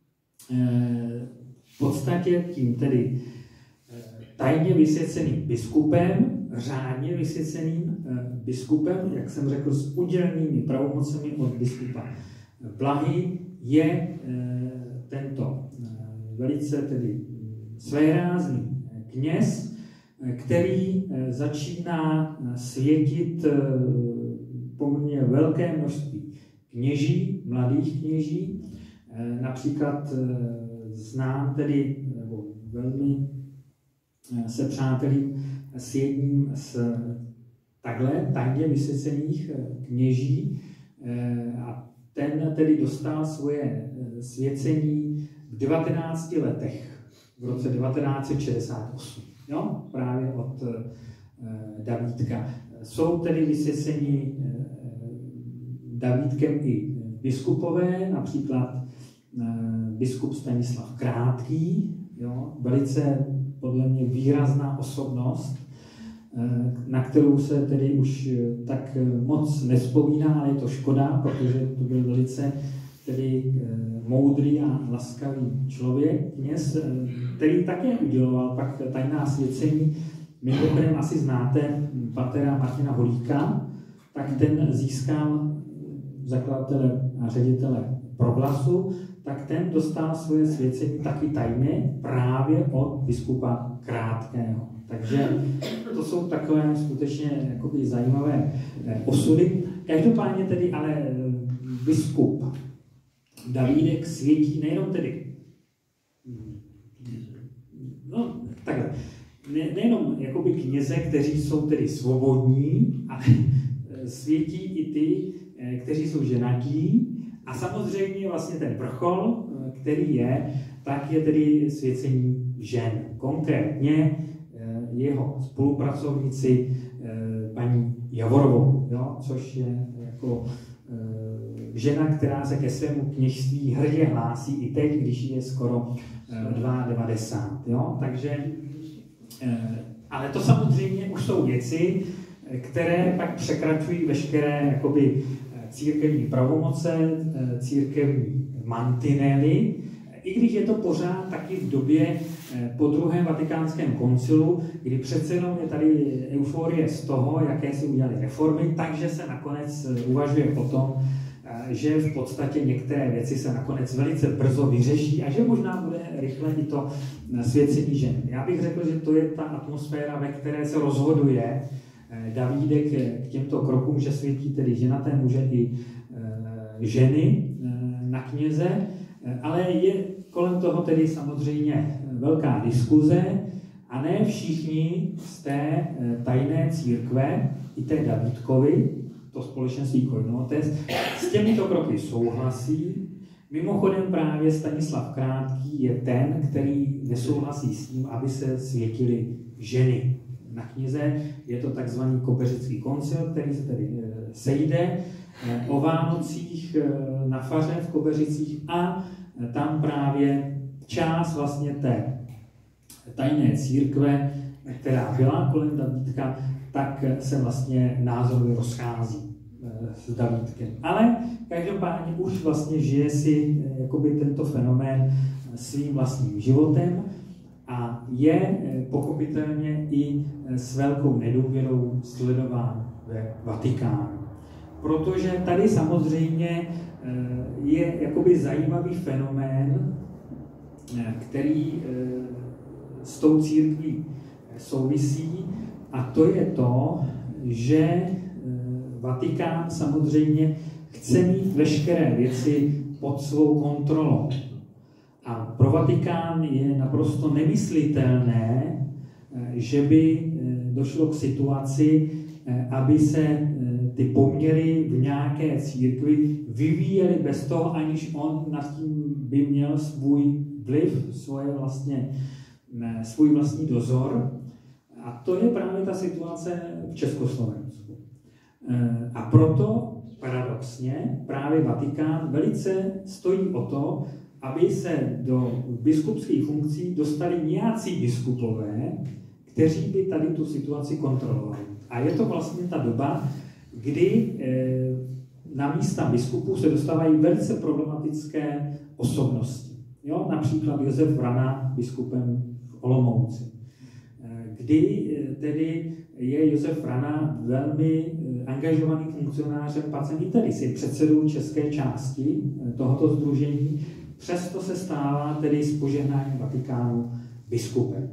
v podstatě tím tedy tajně vysvěceným biskupem, řádně vysvěceným biskupem, jak jsem řekl, s udělenými pravomocemi od biskupa Blahy, je tento velice tedy svérázný kněz, který začíná světit poměrně velké množství kněží, mladých kněží. Například znám tedy, nebo velmi se přátelím s jedním z takhle tajně vysvěcených kněží a ten tedy dostal svoje svěcení v devatenácti letech, v roce devatenáct set šedesát osm, jo? Právě od Davídka. Jsou tedy vysvěcení Davídkem i biskupové, například biskup Stanislav Krátký, jo? Velice podle mě výrazná osobnost, na kterou se tedy už tak moc nevzpomíná, ale je to škoda, protože to byl velice tedy moudrý a laskavý člověk, kněz, který také uděloval pak tajná svěcení. Mimochodem asi znáte patera Martina Holíka, tak ten získal zakladatele a ředitele Proglasu, tak ten dostal svoje svěcení taky tajně právě od biskupa Krátkého. Takže to jsou takové skutečně jakoby zajímavé osudy. Každopádně tedy ale biskup Davídek světí nejenom tedy, no takhle, ne, nejenom jakoby kněze, kteří jsou tedy svobodní, ale světí i ty, kteří jsou ženatí. A samozřejmě vlastně ten vrchol, který je, tak je tedy svěcení žen. Konkrétně jeho spolupracovnici paní Javorovou, jo? Což je jako žena, která se ke svému kněžství hrdě hlásí i teď, když je skoro devadesát dva. Jo? Takže, ale to samozřejmě už jsou věci, které pak překračují veškeré jakoby, církevní pravomoce, církevní mantinely, I když je to pořád taky v době po druhém vatikánském koncilu, kdy přece jenom je tady euforie z toho, jaké si udělali reformy, takže se nakonec uvažuje o tom, že v podstatě některé věci se nakonec velice brzo vyřeší a že možná bude rychle i to svěcení žen. Já bych řekl, že to je ta atmosféra, ve které se rozhoduje Davídek k těmto krokům, že světí tedy ženaté muže i ženy na kněze, ale je kolem toho tedy samozřejmě velká diskuze a ne všichni z té tajné církve, i té Davídkovy, to společenství Koinotes, s těmito kroky souhlasí. Mimochodem právě Stanislav Krátký je ten, který nesouhlasí s tím, aby se světily ženy na kněze. Je to takzvaný Kobeřický koncil, který se tedy sejde o Vánocích na faře v Kobeřicích a tam právě část vlastně té tajné církve, která byla kolem Davídka, tak se vlastně názorově rozchází s Davídkem. Ale každopádně už vlastně žije si jakoby tento fenomén svým vlastním životem a je pochopitelně i s velkou nedůvěrou sledován ve Vatikánu. Protože tady samozřejmě je jakoby zajímavý fenomén, který s tou církví souvisí, a to je to, že Vatikán samozřejmě chce mít veškeré věci pod svou kontrolou. A pro Vatikán je naprosto nemyslitelné, že by došlo k situaci, aby se ty poměry v nějaké církvi vyvíjely bez toho, aniž on nad tím by měl svůj vliv, svoje vlastně, svůj vlastní dozor. A to je právě ta situace v Československu. A proto paradoxně právě Vatikán velice stojí o to, aby se do biskupských funkcí dostali nějací biskupové, kteří by tady tu situaci kontrolovali. A je to vlastně ta doba, kdy na místa biskupů se dostávají velice problematické osobnosti. Jo? Například Josef Vrana biskupem v Olomouci, kdy tedy je Josef Vrana velmi angažovaný funkcionářem Pacem Literis, je předsedou české části tohoto sdružení, přesto se stává tedy s požehnáním Vatikánu biskupem.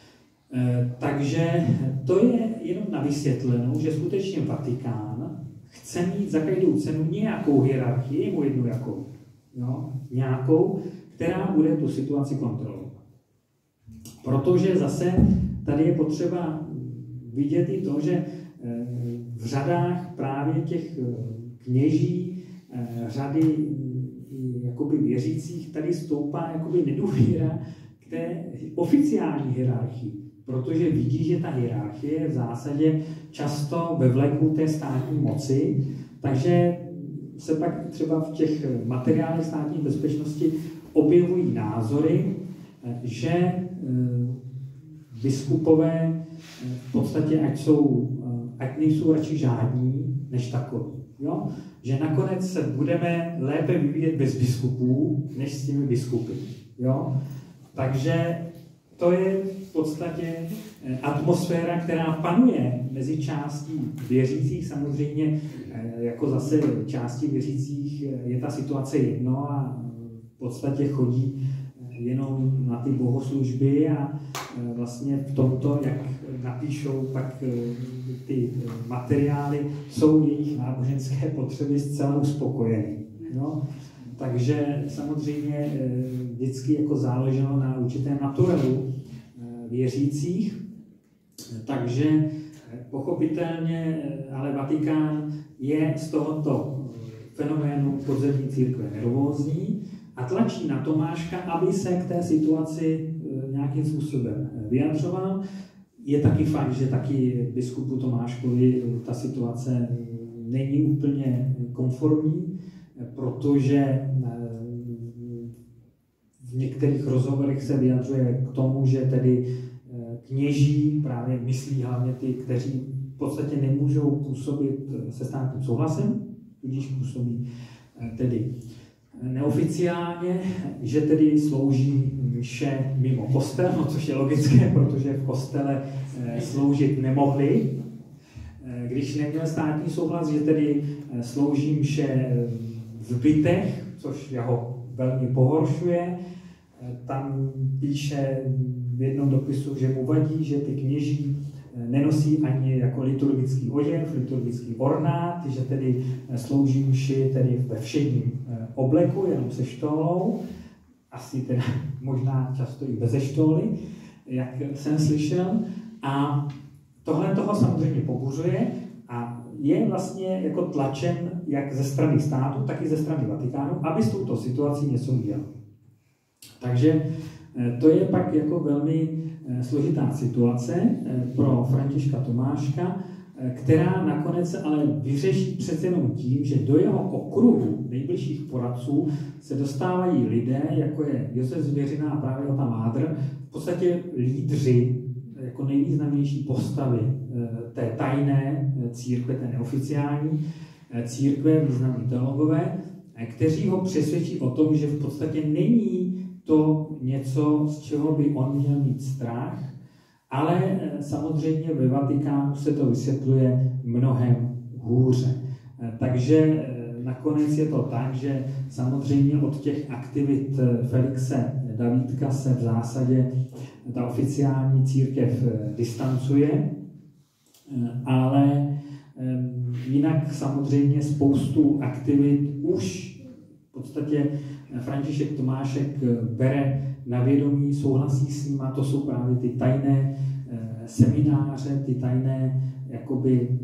Takže to je jenom na vysvětlenou, že skutečně Vatikán chce mít za každou cenu nějakou hierarchii, nebo jednu jakou, jo? Nějakou, která bude tu situaci kontrolovat. Protože zase tady je potřeba vidět i to, že v řadách právě těch kněží, řady jakoby věřících, tady stoupá jakoby nedůvěra k té oficiální hierarchii, protože vidí, že ta hierarchie je v zásadě často ve vleku té státní moci, takže se pak třeba v těch materiálech státní bezpečnosti objevují názory, že biskupové v podstatě, ať, jsou, ať nejsou radši žádní, než takový. Jo? Že nakonec se budeme lépe vyvíjet bez biskupů, než s těmi biskupy. Jo? Takže to je v podstatě atmosféra, která panuje mezi částí věřících. Samozřejmě jako zase části věřících je ta situace jedno a v podstatě chodí jenom na ty bohoslužby a vlastně v tomto, jak napíšou pak ty materiály, jsou jejich náboženské potřeby zcela uspokojeny. No? Takže samozřejmě vždycky jako záleželo na určitém naturelu věřících, takže pochopitelně, ale Vatikán je z tohoto fenoménu podzemní církve nervózní a tlačí na Tomáška, aby se k té situaci nějakým způsobem vyjadřoval. Je taky fakt, že taky biskupu Tomáškovi ta situace není úplně konformní, protože v některých rozhovorech se vyjadřuje k tomu, že tedy kněží právě myslí hlavně ty, kteří v podstatě nemůžou působit se státním souhlasem, tudíž působí tedy neoficiálně, že tedy slouží mše mimo kostel, no, což je logické, protože v kostele sloužit nemohli. Když neměl státní souhlas, že tedy slouží mše v bytech, což jeho velmi pohoršuje. Tam píše v jednom dopisu, že mu vadí, že ty kněží nenosí ani jako liturgický oděv, liturgický ornát, že tedy slouží mši tedy ve všedním obleku, jenom se štólou, asi teda možná často i beze štóly, jak jsem slyšel. A tohle toho samozřejmě pobuřuje a je vlastně jako tlačen jak ze strany státu, tak i ze strany Vatikánu, aby s touto situací něco udělal. Takže to je pak jako velmi složitá situace pro Františka Tomáška, která nakonec se ale vyřeší přece jenom tím, že do jeho okruhu nejbližších poradců se dostávají lidé, jako je Josef Zvěřina a právě Ota Mádr, v podstatě lídři, jako nejvýznamnější postavy té tajné církve, té neoficiální církve, významní teologové, kteří ho přesvědčí o tom, že v podstatě není to něco, z čeho by on měl mít strach, ale samozřejmě ve Vatikánu se to vysvětluje mnohem hůře. Takže nakonec je to tak, že samozřejmě od těch aktivit Felixe Davídka se v zásadě ta oficiální církev distancuje, ale jinak samozřejmě spoustu aktivit už v podstatě František Tomášek bere na vědomí, souhlasí s ním, a to jsou právě ty tajné semináře, ty tajné jakoby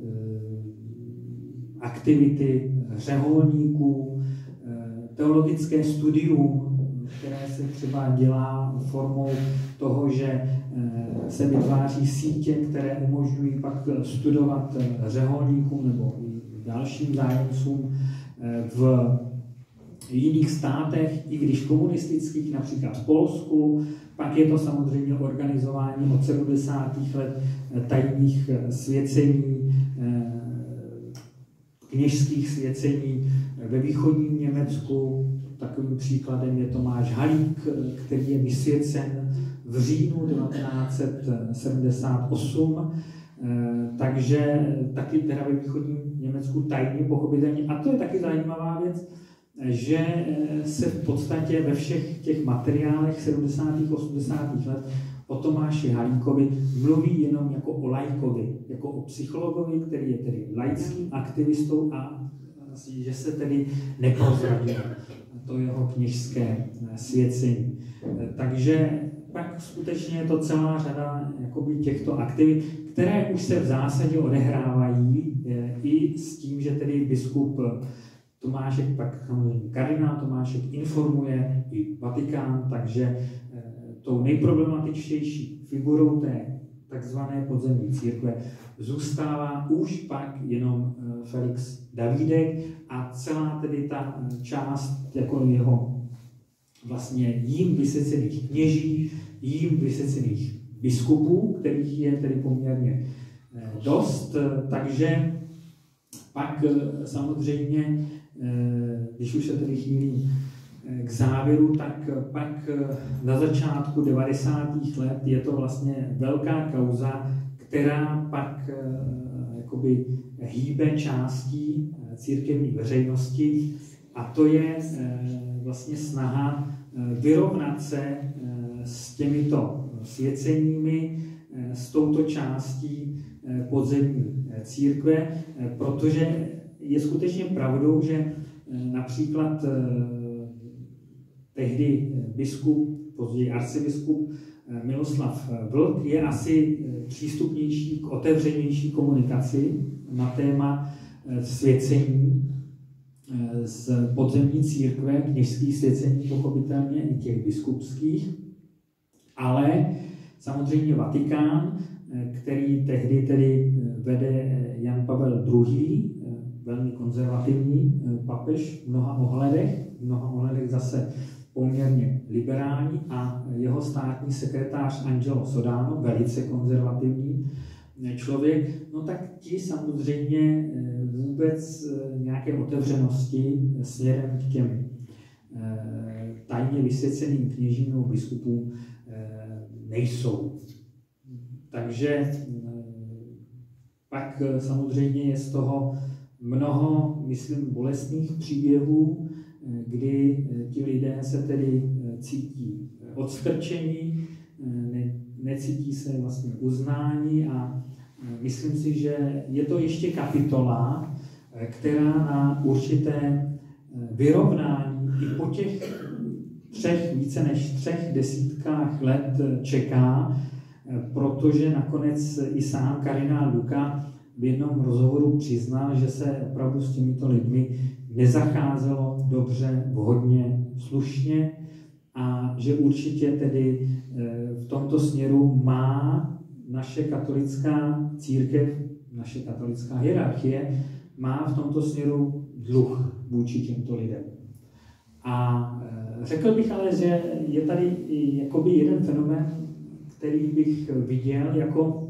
aktivity řeholníků, teologické studium, které se třeba dělá formou toho, že se vytváří sítě, které umožňují pak studovat řeholníkům nebo i dalším zájemcům v jiných státech, i když komunistických, například v Polsku. Pak je to samozřejmě organizování od sedmdesátých let tajných svěcení, kněžských svěcení ve východním Německu. Takovým příkladem je Tomáš Halík, který je vysvěcen v říjnu devatenáct set sedmdesát osm, takže taky teda ve východním Německu tajně pochopitelně. A to je taky zajímavá věc, že se v podstatě ve všech těch materiálech sedmdesátých osmdesátých let o Tomáši Halíkovi mluví jenom jako o laikovi, jako o psychologovi, který je tedy laickým aktivistou a že se tedy neprozradil to jeho kněžské svěcení. Takže pak skutečně je to celá řada jakoby těchto aktivit, které už se v zásadě odehrávají i s tím, že tedy biskup Tomášek, pak samozřejmě kardinál Tomášek informuje i Vatikán, takže tou nejproblematičtější figurou té takzvané podzemní církve zůstává už pak jenom Felix Davídek a celá tedy ta část jako jeho vlastně jím vysvěcených kněží, jím vysvěcených biskupů, kterých je tedy poměrně dost, takže pak samozřejmě, když už se tedy chýlím k závěru, tak pak na začátku devadesátých let je to vlastně velká kauza, která pak jakoby hýbe částí církevní veřejnosti, a to je vlastně snaha vyrovnat se s těmito svěceními, s touto částí podzemní církve, protože je skutečně pravdou, že například tehdy biskup, později arcibiskup Miloslav Vlk je asi přístupnější k otevřenější komunikaci na téma svěcení z podzemní církve, kněžských svěcení pochopitelně i těch biskupských, ale samozřejmě Vatikán, který tehdy tedy vede Jan Pavel druhý, velmi konzervativní papež v mnoha ohledech, v mnoha ohledech zase poměrně liberální, a jeho státní sekretář Angelo Sodano, velice konzervativní člověk, no tak ti samozřejmě vůbec nějaké otevřenosti směrem k těm tajně vysvěceným kněžím nebo biskupům nejsou. Takže pak samozřejmě je z toho mnoho, myslím, bolestných příběhů, kdy ti lidé se tedy cítí odstrčení, ne, necítí se vlastně uznání a myslím si, že je to ještě kapitola, která na určité vyrovnání i po těch třech, více než třech desítkách let čeká, protože nakonec i sám kardinál Luka v jednom rozhovoru přiznal, že se opravdu s těmito lidmi nezacházelo dobře, vhodně, slušně a že určitě tedy v tomto směru má naše katolická církev, naše katolická hierarchie, má v tomto směru dluh vůči těmto lidem. A řekl bych ale, že je tady i jakoby jeden fenomén, který bych viděl jako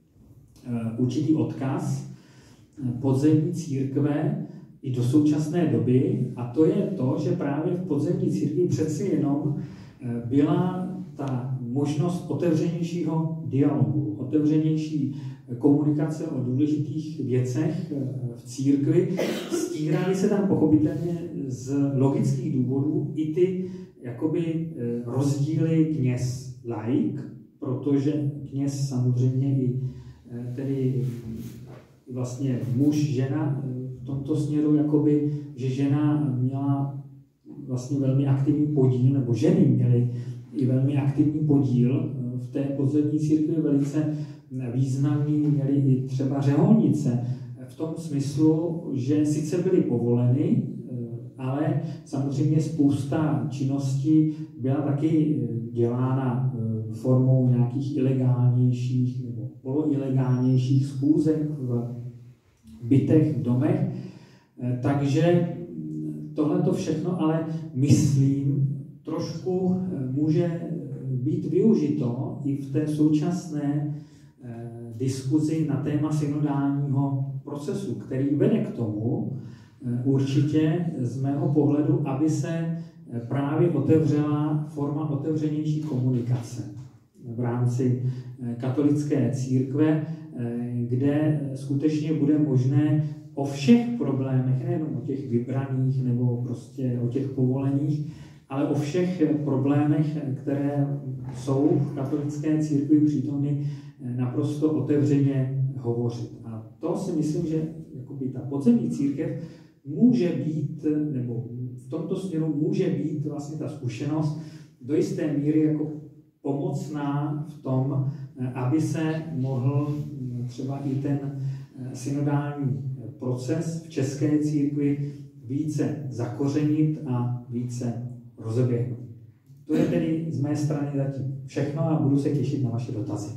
určitý odkaz podzemní církve i do současné doby, a to je to, že právě v podzemní církvi přeci jenom byla ta možnost otevřenějšího dialogu, otevřenější komunikace o důležitých věcech v církvi. Stíraly se tam pochopitelně z logických důvodů i ty jakoby rozdíly kněz-laik, protože kněz samozřejmě i tedy vlastně muž, žena v tomto směru, jakoby, že žena měla vlastně velmi aktivní podíl, nebo ženy měly i velmi aktivní podíl v té podzemní církvi, velice významný, měly i třeba řeholnice v tom smyslu, že sice byly povoleny, ale samozřejmě spousta činností byla taky dělána formou nějakých ilegálnějších nebo poloilegálnějších schůzek v bytech, v domech. Takže tohleto všechno ale myslím trošku může být využito i v té současné diskuzi na téma synodálního procesu, který vede k tomu určitě z mého pohledu, aby se právě otevřela forma otevřenější komunikace v rámci katolické církve, kde skutečně bude možné o všech problémech, nejenom o těch vybraných nebo prostě o těch povolených, ale o všech problémech, které jsou v katolické církvi přítomny, naprosto otevřeně hovořit. A to si myslím, že jakoby ta podzemní církev může být, nebo v tomto směru může být vlastně ta zkušenost do jisté míry jako pomocná v tom, aby se mohl třeba i ten synodální proces v české církvi více zakořenit a více rozeběhnout. To je tedy z mé strany zatím všechno a budu se těšit na vaše dotazy.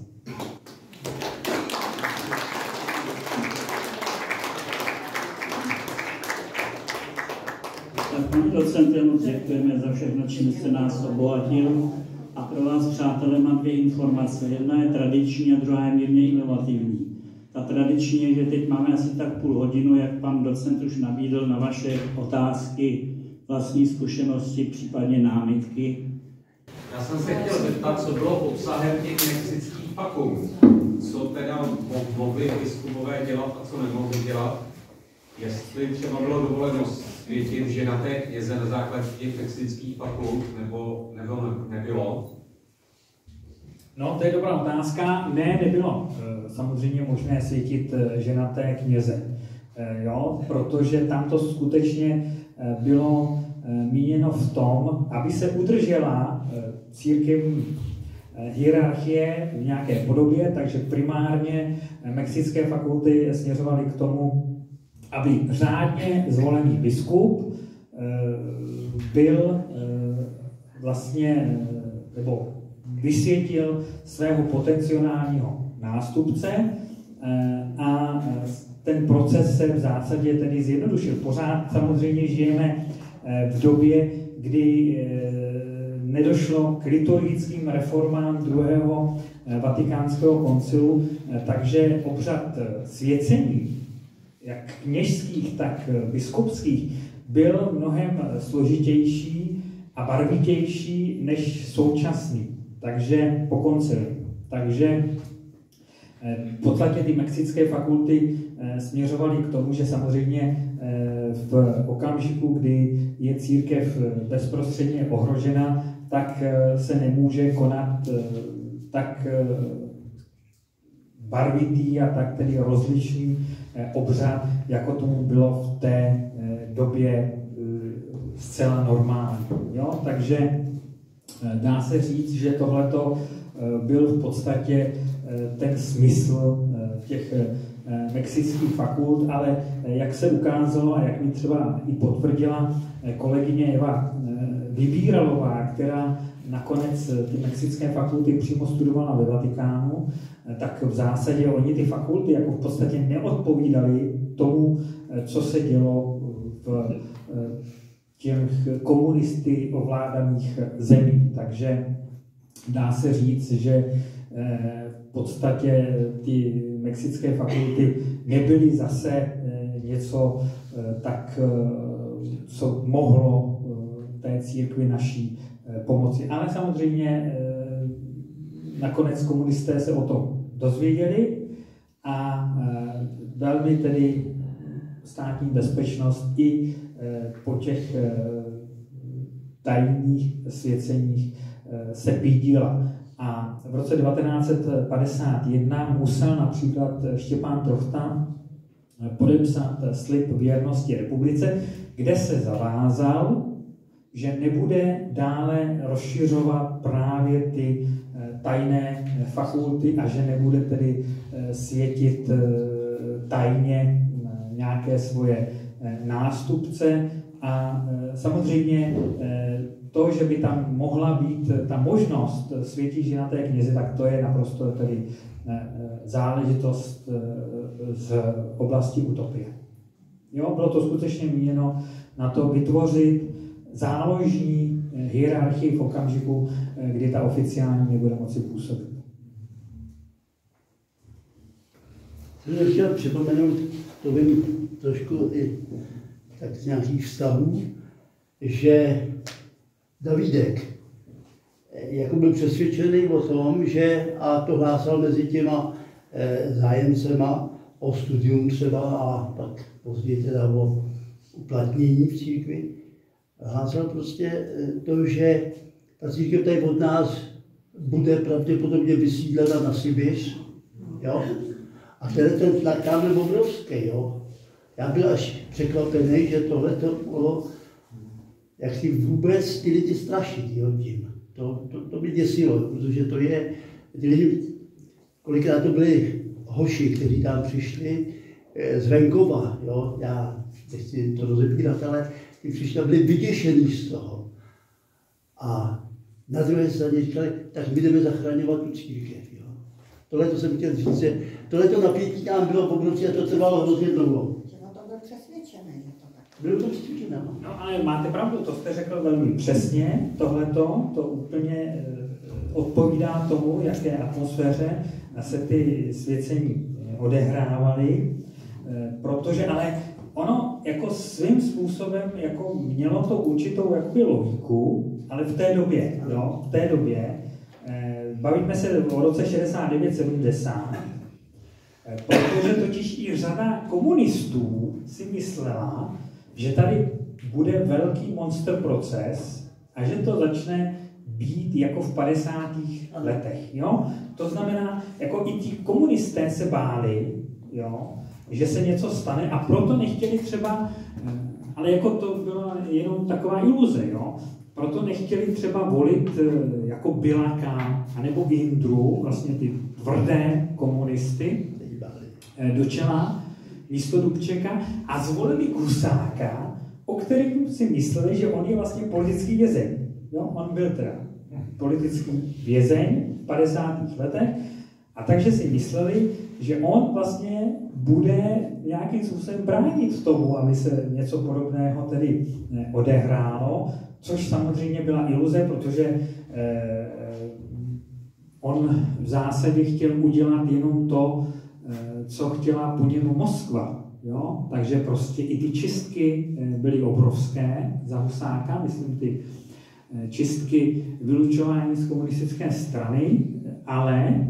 Tak, pane docente, moc děkujeme za všechno, čím jste nás obohatil. A pro vás, přátelé, mám dvě informace. Jedna je tradiční a druhá je mírně inovativní. Ta tradiční je, že teď máme asi tak půl hodinu, jak pan docent už nabídl na vaše otázky, vlastní zkušenosti, případně námitky. Já jsem se chtěl zeptat, co bylo obsahem těch mexických fakult. Co teda mohli biskupové dělat a co nemohli dělat. Jestli třeba bylo dovoleno světit, že na té kněze na základě těch mexických fakult nebo, nebo nebylo. No, to je dobrá otázka. Ne, nebylo samozřejmě možné světit ženaté kněze, jo, protože tam to skutečně bylo míněno v tom, aby se udržela církevní hierarchie v nějaké podobě, takže primárně mexické fakulty směřovaly k tomu, aby řádně zvolený biskup byl vlastně, nebo vysvětil svého potenciálního nástupce a ten proces se v zásadě tedy zjednodušil. Pořád samozřejmě žijeme v době, kdy nedošlo k liturgickým reformám druhého vatikánského koncilu, takže obřad svěcení, jak kněžských, tak biskupských, byl mnohem složitější a barvitější než současný, takže po koncili. Takže v podstatě ty mexické fakulty směřovaly k tomu, že samozřejmě v okamžiku, kdy je církev bezprostředně ohrožena, tak se nemůže konat tak barvitý a tak tedy rozličný obřad, jako tomu bylo v té době zcela normální. Jo? Takže dá se říct, že tohleto byl v podstatě ten smysl těch mexických fakult, ale jak se ukázalo a jak mi třeba i potvrdila kolegyně Eva Vybíralová, která nakonec ty mexické fakulty přímo studovala ve Vatikánu, tak v zásadě oni ty fakulty jako v podstatě neodpovídaly tomu, co se dělo v těch komunisty ovládaných zemí. Takže dá se říct, že v podstatě ty mexické fakulty nebyly zase něco tak, co mohlo té církvi naší pomoci. Ale samozřejmě nakonec komunisté se o tom dozvěděli a velmi tedy státní bezpečnost i po těch tajných svěceních se pídila. A v roce devatenáct set padesát jedna musel například Štěpán Trochta podepsat slib věrnosti republice, kde se zavázal, že nebude dále rozšiřovat právě ty tajné fakulty a že nebude tedy světit tajně nějaké svoje nástupce. A samozřejmě to, že by tam mohla být ta možnost světit ženaté kněze, tak to je naprosto tedy záležitost z oblasti utopie. Jo, bylo to skutečně míněno na to vytvořit záložní hierarchii v okamžiku, kdy ta oficiální nebude moci působit. Jsem chtěl připomenout, to vím trošku i tak z nějakých vztahů, že Davídek jako byl přesvědčený o tom, že, a to hlásal mezi těma zájemcema o studium třeba a pak později teda o uplatnění v církvi, hlásal prostě to, že ta církev tady od nás bude pravděpodobně vysídlena na Sibiř, jo? A ten ten tlak tam byl obrovský, jo? Já byl až překvapený, že tohle to bylo, jak si vůbec ty lidi strašit, jo, tím. To, to, to by děsilo, protože to je, ty lidi, kolikrát to byli hoši, kteří tam přišli z venkova, jo, já nechci to rozebírat, ale ty přišli a byli vyděšený z toho. A na druhé straně říkali, tak my jdeme zachraňovat tu církev, jo. Tohle to jsem chtěl říct, že tohle to napětí tam bylo po a to trvalo hrozně dlouho. Bylo to přesvědčené. No ale máte pravdu, to jste řekl velmi přesně, tohleto, to úplně odpovídá tomu, jaké atmosféře se ty svěcení odehrávaly, protože ale ono jako svým způsobem jako mělo to určitou jakoby logiku, ale v té době, jo, v té době, bavíme se o roce šedesát devět sedmdesát, protože totiž i řada komunistů si myslela, že tady bude velký monster proces a že to začne být jako v padesátých letech. Jo? To znamená, jako i ti komunisté se báli, jo? Že se něco stane a proto nechtěli třeba, ale jako to byla jenom taková iluze, jo? Proto nechtěli třeba volit jako Biľaka anebo Indru, vlastně ty tvrdé komunisty do čela místo Dubčeka a zvolili Husáka, o kterém si mysleli, že on je vlastně politický vězeň. Jo? On byl teda politický vězeň v padesátých letech a takže si mysleli, že on vlastně bude nějakým způsobem bránit tomu, aby se něco podobného tedy odehrálo, což samozřejmě byla iluze, protože eh, on v zásadě chtěl udělat jenom to, co chtěla po němu Moskva. Jo? Takže prostě i ty čistky byly obrovské za Husáka, myslím ty čistky vylučování z komunistické strany, ale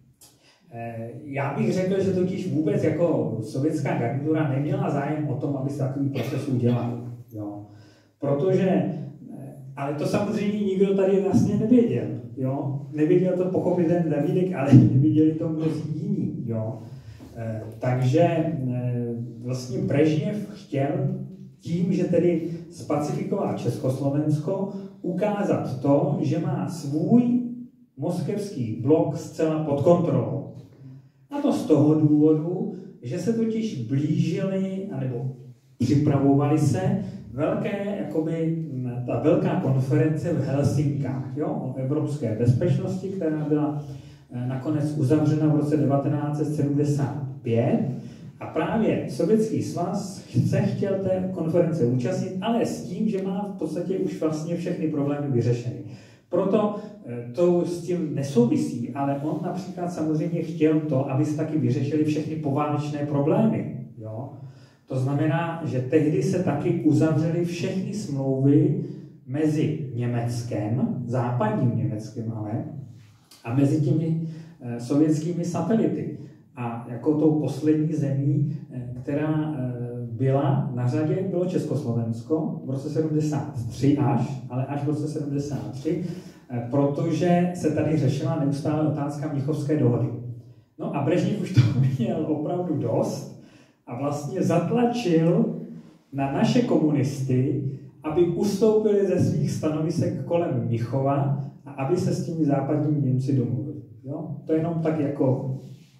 já bych řekl, že totiž vůbec jako sovětská garnitura neměla zájem o tom, aby se takový proces udělal. Jo? Protože, ale to samozřejmě nikdo tady vlastně nevěděl. Jo? Nevěděl to pochopit ten Davídek, ale nevěděli to mnozí jiní. Jo? E, takže e, vlastně Brežněv chtěl tím, že tedy spacifikoval Československo, ukázat to, že má svůj moskevský blok zcela pod kontrolou. A to z toho důvodu, že se totiž blížili, anebo připravovali se velké, jakoby, ta velká konference v Helsinkách, jo, o evropské bezpečnosti, která byla nakonec uzavřena v roce devatenáct set sedmdesát pět. A právě Sovětský svaz se chtěl té konference účastnit, ale s tím, že má v podstatě už vlastně všechny problémy vyřešeny. Proto to s tím nesouvisí, ale on například samozřejmě chtěl to, aby se taky vyřešili všechny poválečné problémy. Jo? To znamená, že tehdy se taky uzavřely všechny smlouvy mezi Německem, západním Německem ale, a mezi těmi eh, sovětskými satelity. A jako tou poslední zemí, eh, která eh, byla na řadě, bylo Československo v roce sedmdesát tři až, ale až v roce sedmdesát tři, eh, protože se tady řešila neustále otázka Mnichovské dohody. No a Brežněv už to měl opravdu dost a vlastně zatlačil na naše komunisty, aby ustoupili ze svých stanovisek kolem Mnichova a aby se s těmi západními Němci domluvili. Jo? To je jenom tak jako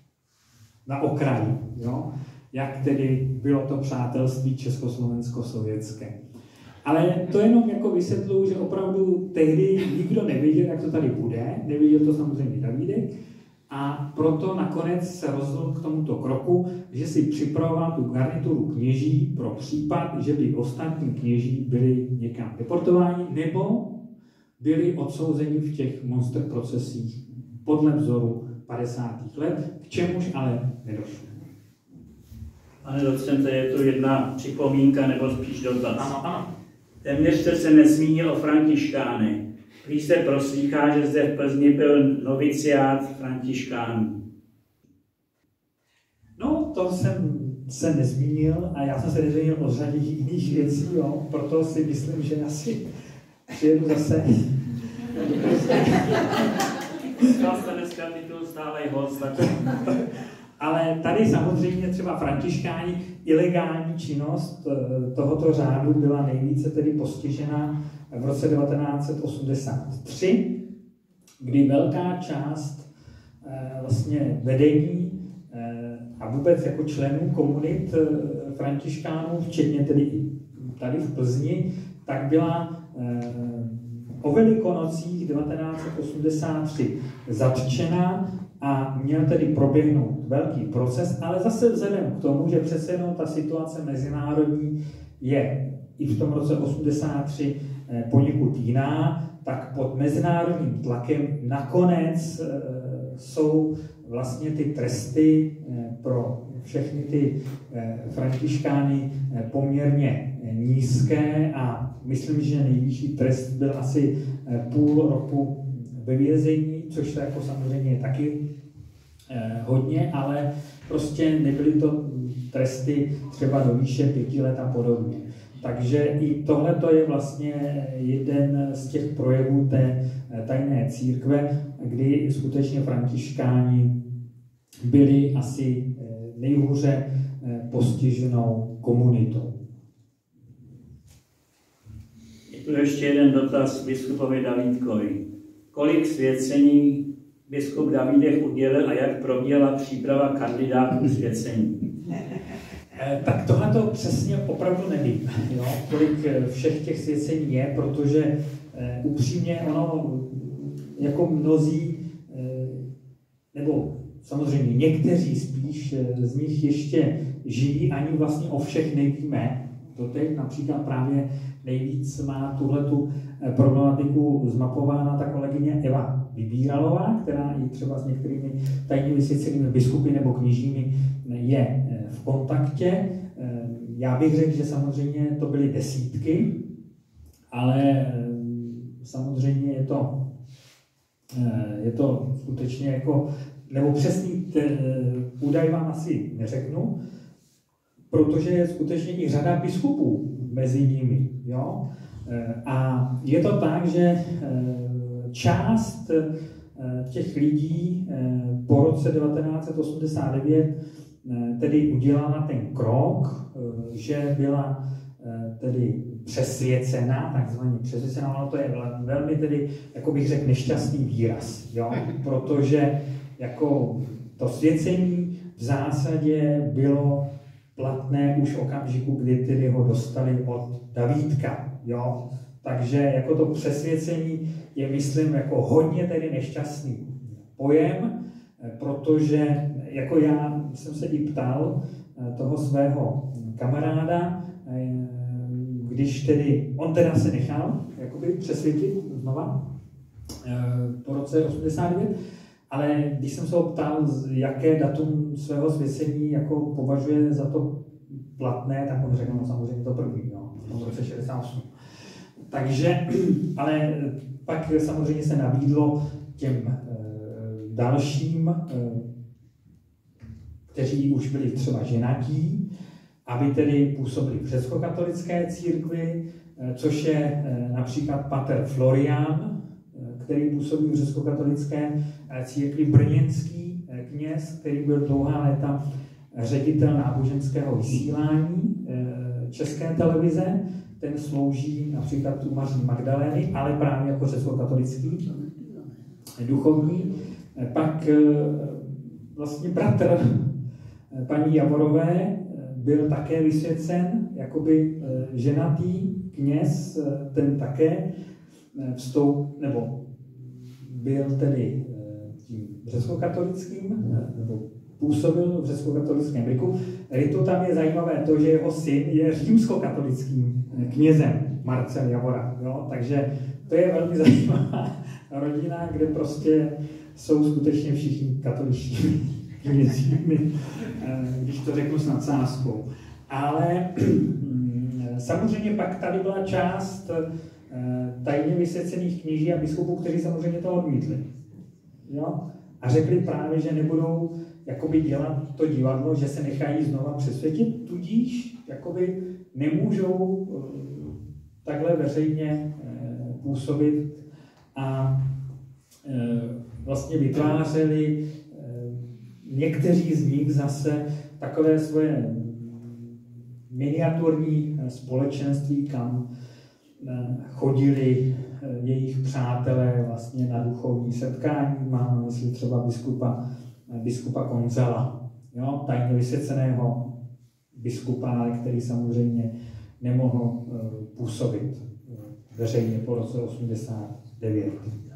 na okraji, jo? Jak tedy bylo to přátelství československo-sovětské. Ale to jenom jako vysvětluju, že opravdu tehdy nikdo nevěděl, jak to tady bude, nevěděl to samozřejmě Davídek, a proto nakonec se rozhodl k tomuto kroku, že si připravoval tu garnituru kněží pro případ, že by ostatní kněží byli někam deportováni nebo byli odsouzeni v těch monster procesích podle vzoru padesátých let, k čemuž ale nedošlo. Pane docente, je to jedna připomínka nebo spíš dotaz. Ano, ano. Téměř jste se nezmínil o františkánech. Prý se proslýchá, že zde v Plzni byl noviciát františkánů. No, to jsem se nezmínil a já jsem se nezmínil o řadě jiných věcí, jo, proto si myslím, že asi přijedu zase. Říkal jste dneska titul stálej host. Ale tady samozřejmě třeba františkáni, ilegální činnost tohoto řádu byla nejvíce tedy postižena v roce devatenáct set osmdesát tři, kdy velká část vlastně vedení a vůbec jako členů komunit františkánů, včetně tedy i tady v Plzni, tak byla o Velikonocích devatenáct set osmdesát tři zatčena a měl tedy proběhnout velký proces, ale zase vzhledem k tomu, že přece jenom ta situace mezinárodní je i v tom roce osmdesát tři poněkud jiná, tak pod mezinárodním tlakem nakonec jsou vlastně ty tresty pro všechny ty františkány poměrně nízké a myslím, že nejvyšší trest byl asi půl roku ve vězení, což to jako samozřejmě je taky hodně, ale prostě nebyly to tresty třeba do výše pěti let a podobně. Takže i tohle je vlastně jeden z těch projevů té tajné církve, kdy skutečně františkáni byli asi nejhůře postiženou komunitou. Je tu ještě jeden dotaz biskupovi Davídkovi. Kolik svěcení biskup Davídek udělil a jak probíhala příprava kandidátů svěcení? Tak tohle to přesně opravdu nevím, jo? Kolik všech těch svěcení je, protože e, upřímně ono, jako mnozí, e, nebo samozřejmě někteří spíš z nich ještě žijí, ani vlastně o všech nevíme, doteď. Například právě nejvíc má tuhletu problematiku zmapována ta kolegyně Eva Vybíralová, která i třeba s některými tajně vysvěcenými biskupy nebo kněžími je v kontaktě. Já bych řekl, že samozřejmě to byly desítky, ale samozřejmě je to, je to skutečně jako, nebo přesný údaj vám asi neřeknu, protože je skutečně i řada biskupů mezi nimi. Jo? A je to tak, že část těch lidí po roce devatenáct set osmdesát devět tedy udělala ten krok, že byla tedy přesvěcená, takzvaně přesvěcená, ono to je velmi tedy, jako bych řekl, nešťastný výraz, jo? Protože jako to svěcení v zásadě bylo platné už v okamžiku, kdy tedy ho dostali od Davídka, jo? Takže jako to přesvěcení je, myslím, jako hodně tedy nešťastný pojem, protože jako já jsem se i ptal toho svého kamaráda, když tedy, on teda se nechal jakoby přesvědčit znova po roce osmdesát devět, ale když jsem se ho ptal, jaké datum svého svěcení jako považuje za to platné, tak on řekl, no samozřejmě to první, no, v roce šedesát osm. Takže, ale pak samozřejmě se nabídlo těm e, dalším, e, kteří už byli třeba ženatí, aby tedy působili v řeckokatolické církvi, e, což je e, například pater Florian, e, který působí v řeckokatolické e, církvi, brněnský e, kněz, který byl dlouhá léta ředitel náboženského vysílání e, České televize. Ten slouží například u Maří Magdalény, ale právě jako řeckokatolický duchovní. Pak vlastně bratr paní Javorové byl také vysvěcen, jakoby ženatý kněz, ten také vstoup, nebo byl tedy tím řeckokatolickým, nebo působil v řeckokatolickém ritu. ritu. Tam je zajímavé to, že jeho syn je římskokatolickým knězem, Marcel Javora. Jo? Takže to je velmi zajímavá rodina, kde prostě jsou skutečně všichni katoličtí knězími, když to řeknu s nadsázkou. Ale samozřejmě pak tady byla část tajně vysvěcených kněží a biskupů, kteří samozřejmě to odmítli. Jo? A řekli právě, že nebudou jakoby dělat to divadlo, že se nechají znova přesvědčit, tudíž jakoby nemůžou uh, takhle veřejně uh, působit a uh, vlastně vytvářeli uh, někteří z nich zase takové svoje miniaturní společenství, kam uh, chodili uh, jejich přátelé vlastně na duchovní setkání. Mám na mysli třeba biskupa biskupa Konzela, jo, tajně vysvěceného biskupa, který samozřejmě nemohl uh, působit uh, veřejně po roce osmdesát devět.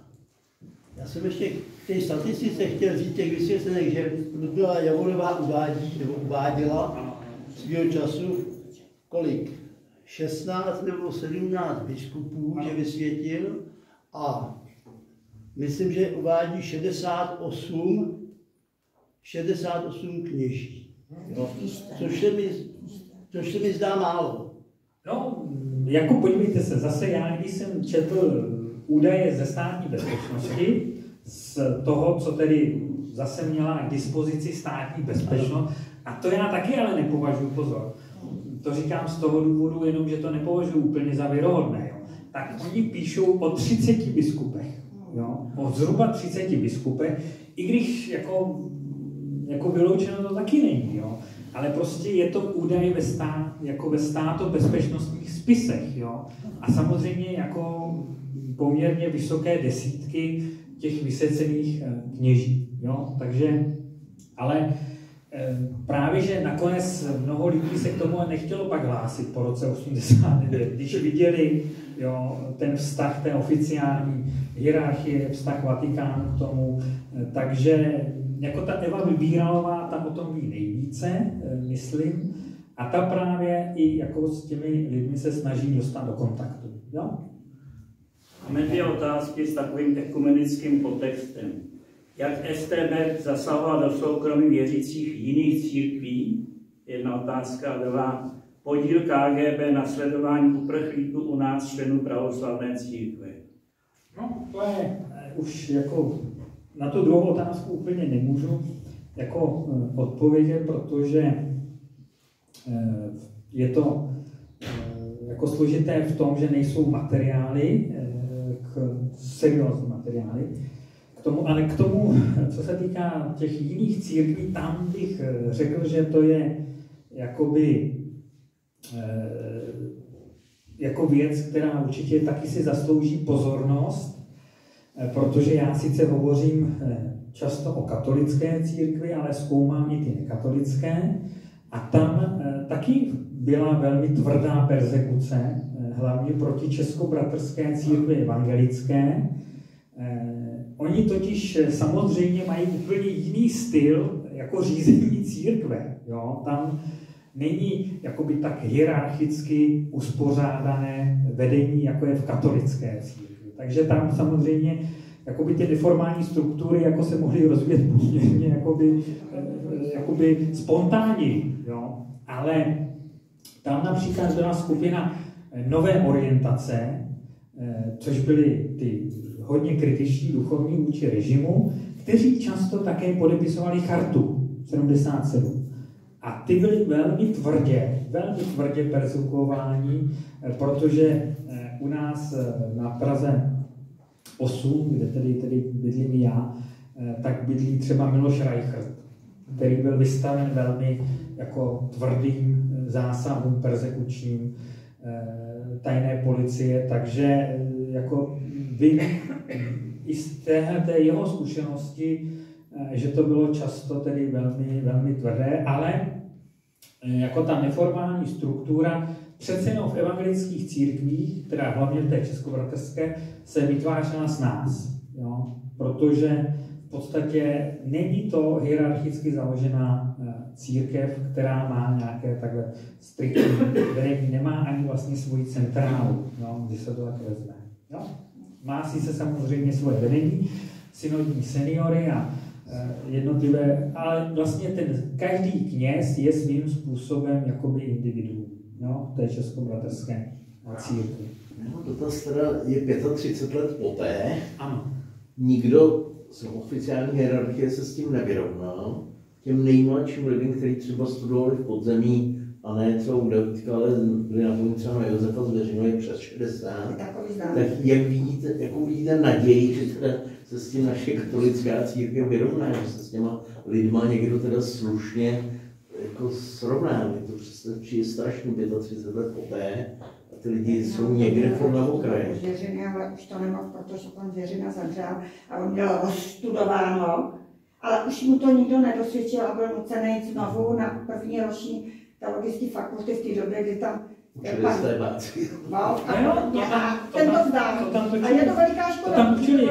Já jsem ještě k té statistice chtěl říct těch vysvěcených, že Ludmila Javorová uvádí, nebo uváděla svého času kolik? šestnáct nebo sedmnáct biskupů, že vysvětil, a myslím, že uvádí šedesát osm kněží. Jo. Což, se mi, což se mi zdá málo. No, jako podívejte se, zase já, když jsem četl údaje ze státní bezpečnosti, z toho, co tedy zase měla k dispozici státní bezpečnost, a to já taky ale nepovažuji, pozor, to říkám z toho důvodu jenom, že to nepovažuji úplně za věrohodné, jo. Tak oni píšou o třiceti biskupech, jo, o zhruba třiceti biskupech, i když jako jako vyloučeno to taky není, jo. Ale prostě je to údaj ve, stát, jako ve státobezpečnostních spisech, jo. A samozřejmě jako poměrně vysoké desítky těch vysvěcených kněží, jo. Takže, ale právě, že nakonec mnoho lidí se k tomu nechtělo pak hlásit po roce osmdesát devět, když viděli, jo, ten vztah té oficiální hierarchie, vztah Vatikánu k tomu, takže jako ta Eva Vybíralová tam o tom ví nejvíce, myslím, A ta právě i jako s těmi lidmi se snaží dostat do kontaktu. Jo? Máme dvě otázky s takovým ekumenickým podtextem. Jak S T B zasahoval do soukromí věřících jiných církví? Jedna otázka. A druhá. Podíl K G B na sledování uprchlíků u nás členů pravoslavné církve. No, to je už jako na tu druhou otázku úplně nemůžu jako odpovědět, protože je to jako složité v tom, že nejsou materiály, k, seriózní materiály, k tomu, ale k tomu, co se týká těch jiných církví, tam bych řekl, že to je jakoby jako věc, která určitě taky si zaslouží pozornost, protože já sice hovořím často o katolické církvi, ale zkoumám i ty nekatolické a tam taky byla velmi tvrdá perzekuce, hlavně proti českobratrské církvi evangelické. Oni totiž samozřejmě mají úplně jiný styl jako řízení církve. Jo? Tam není jakoby tak hierarchicky uspořádané vedení, jako je v katolické církvi. Takže tam samozřejmě jakoby ty neformální struktury jako se mohly rozvíjet poměrně jakoby, jakoby spontánně. Jo? Ale tam například byla skupina nové orientace, což byly ty hodně kritičtí duchovní vůči režimu, kteří často také podepisovali chartu sedmdesát sedm. A ty byly velmi tvrdě, velmi tvrdě persekuováni, protože u nás na Praze osm, kde tedy, tedy bydlím já, tak bydlí třeba Miloš Reichert, který byl vystaven velmi jako tvrdým zásahům persekučním tajné policie, takže jako vím i z téhleté jeho zkušenosti, že to bylo často tedy velmi, velmi tvrdé, ale jako ta neformální struktura přece jenom v evangelických církvích, která hlavně v té českobratrské, se vytvářela s nás, jo? Protože v podstatě není to hierarchicky založená církev, která má nějaké takhle striktní vedení, nemá ani vlastně svoji centrálu, jo? Když se to tak vezme. Jo? Má sice samozřejmě svoje vedení, synodní seniory a jednotlivé, ale vlastně ten každý kněz je svým způsobem jakoby individuum, jo, té českobratrské církvi. Dotaz teda je třicet pět let poté. Ano. Nikdo z oficiální hierarchie se s tím nevyrovnal. Těm nejmladším lidem, kteří třeba studovali v podzemí, a ne třeba u Davidka, ale byli napojení třeba na Josefa Zvěřinu, je přes šedesát. Tak jak vidíte, jakou vidíte naději, že teda se s tím naše katolická církev vyrovná, že se s těma lidma někdo teda slušně jako srovná. Je to přesně strašný třicet pět let poté a ty lidi jsou někde v na okraji. Zvěřiny, ale už to nemohl, protože pan Zvěřina zemřel a on měl studováno, ale už mu to nikdo nedosvědčil a byl nucený znovu na první roční teologické fakulty v té době, kdy tam učili jste báci. A ten to vzdál. A je to veliká škoda. To tam učili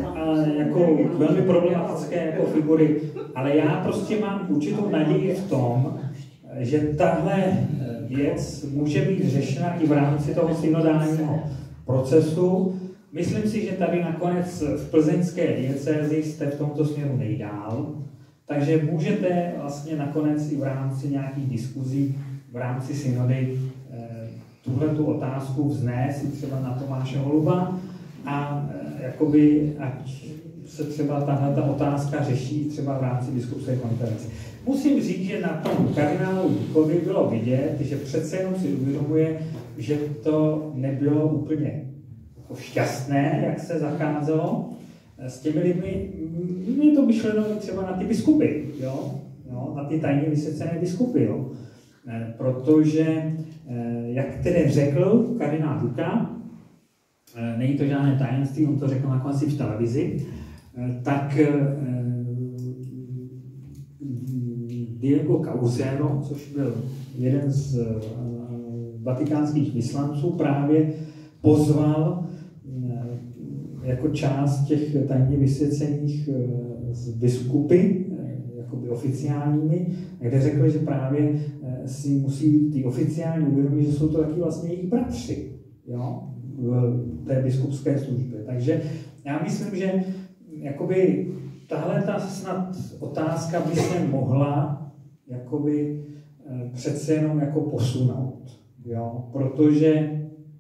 jako velmi problematické jako figury, ale já prostě mám určitou naději v tom, že tahle věc může být řešena i v rámci toho synodálního procesu. Myslím si, že tady nakonec v plzeňské diecézi jste v tomto směru nejdál, takže můžete vlastně nakonec i v rámci nějakých diskuzí, v rámci synody tuhle tu otázku vznést i třeba na Tomáše Holuba a jakoby, ať se třeba tahle ta otázka řeší třeba v rámci biskupské konference. Musím říct, že na tom kardinálu Víkovi bylo vidět, že přece jenom si uvědomuje, že to nebylo úplně šťastné, jak se zacházelo s těmi lidmi. Mě to myšleno třeba na ty biskupy, jo? Jo? Na ty tajně vysvěcené biskupy, jo? Protože, jak tedy řekl kardinál Duka, není to žádné tajemství, on to řekl nakonec v televizi, tak Diego Causero, což byl jeden z vatikánských vyslanců, právě pozval jako část těch tajně vysvěcených z biskupy, jakoby oficiálními, kde řekl, že právě si musí ty oficiální uvědomit, že jsou to taky vlastně jejich bratři, jo, v té biskupské službě. Takže já myslím, že jakoby tahle ta snad otázka by se mohla jakoby přece jenom jako posunout, jo, protože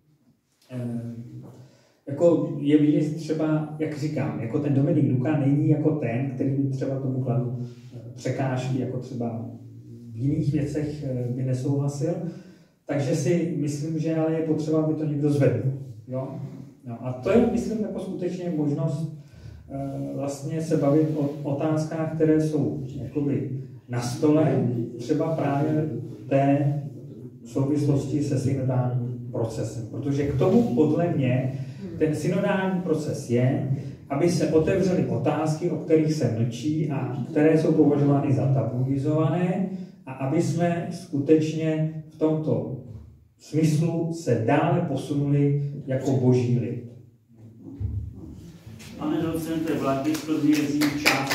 jako je vidět třeba, jak říkám, jako ten Dominik Duka není jako ten, který by třeba tomu kladu překážky, jako třeba v jiných věcech by nesouhlasil, takže si myslím, že ale je potřeba, aby to někdo zvedl, jo. No a to je, myslím, jako skutečně možnost vlastně se bavit o otázkách, které jsou jakoby na stole, třeba právě té souvislosti se synodálním procesem. Protože k tomu podle mě ten synodální proces je, aby se otevřely otázky, o kterých se mlčí a které jsou považovány za tabuizované, a aby jsme skutečně v tomto smyslu se dále posunuli jako boží lid. Pane docente, Vladislav zvězí čas.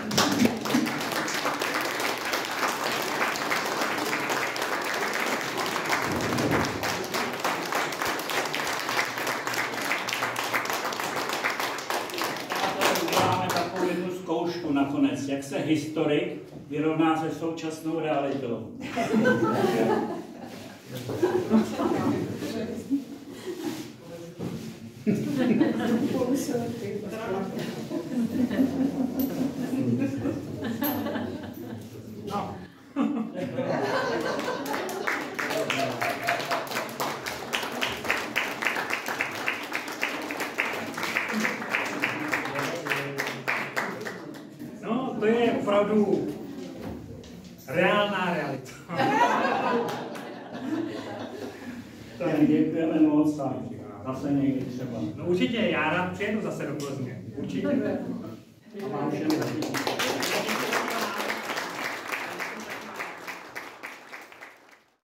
Uděláme takovou jednu zkoušku nakonec. Jak se historik vyrovná se současnou realitou? No. No, to je opravdu reálná realita. Tak děkujeme moc a zase někdy třeba. No určitě, já rád přijedu zase do Plzně. Určitě. A vám všem taky.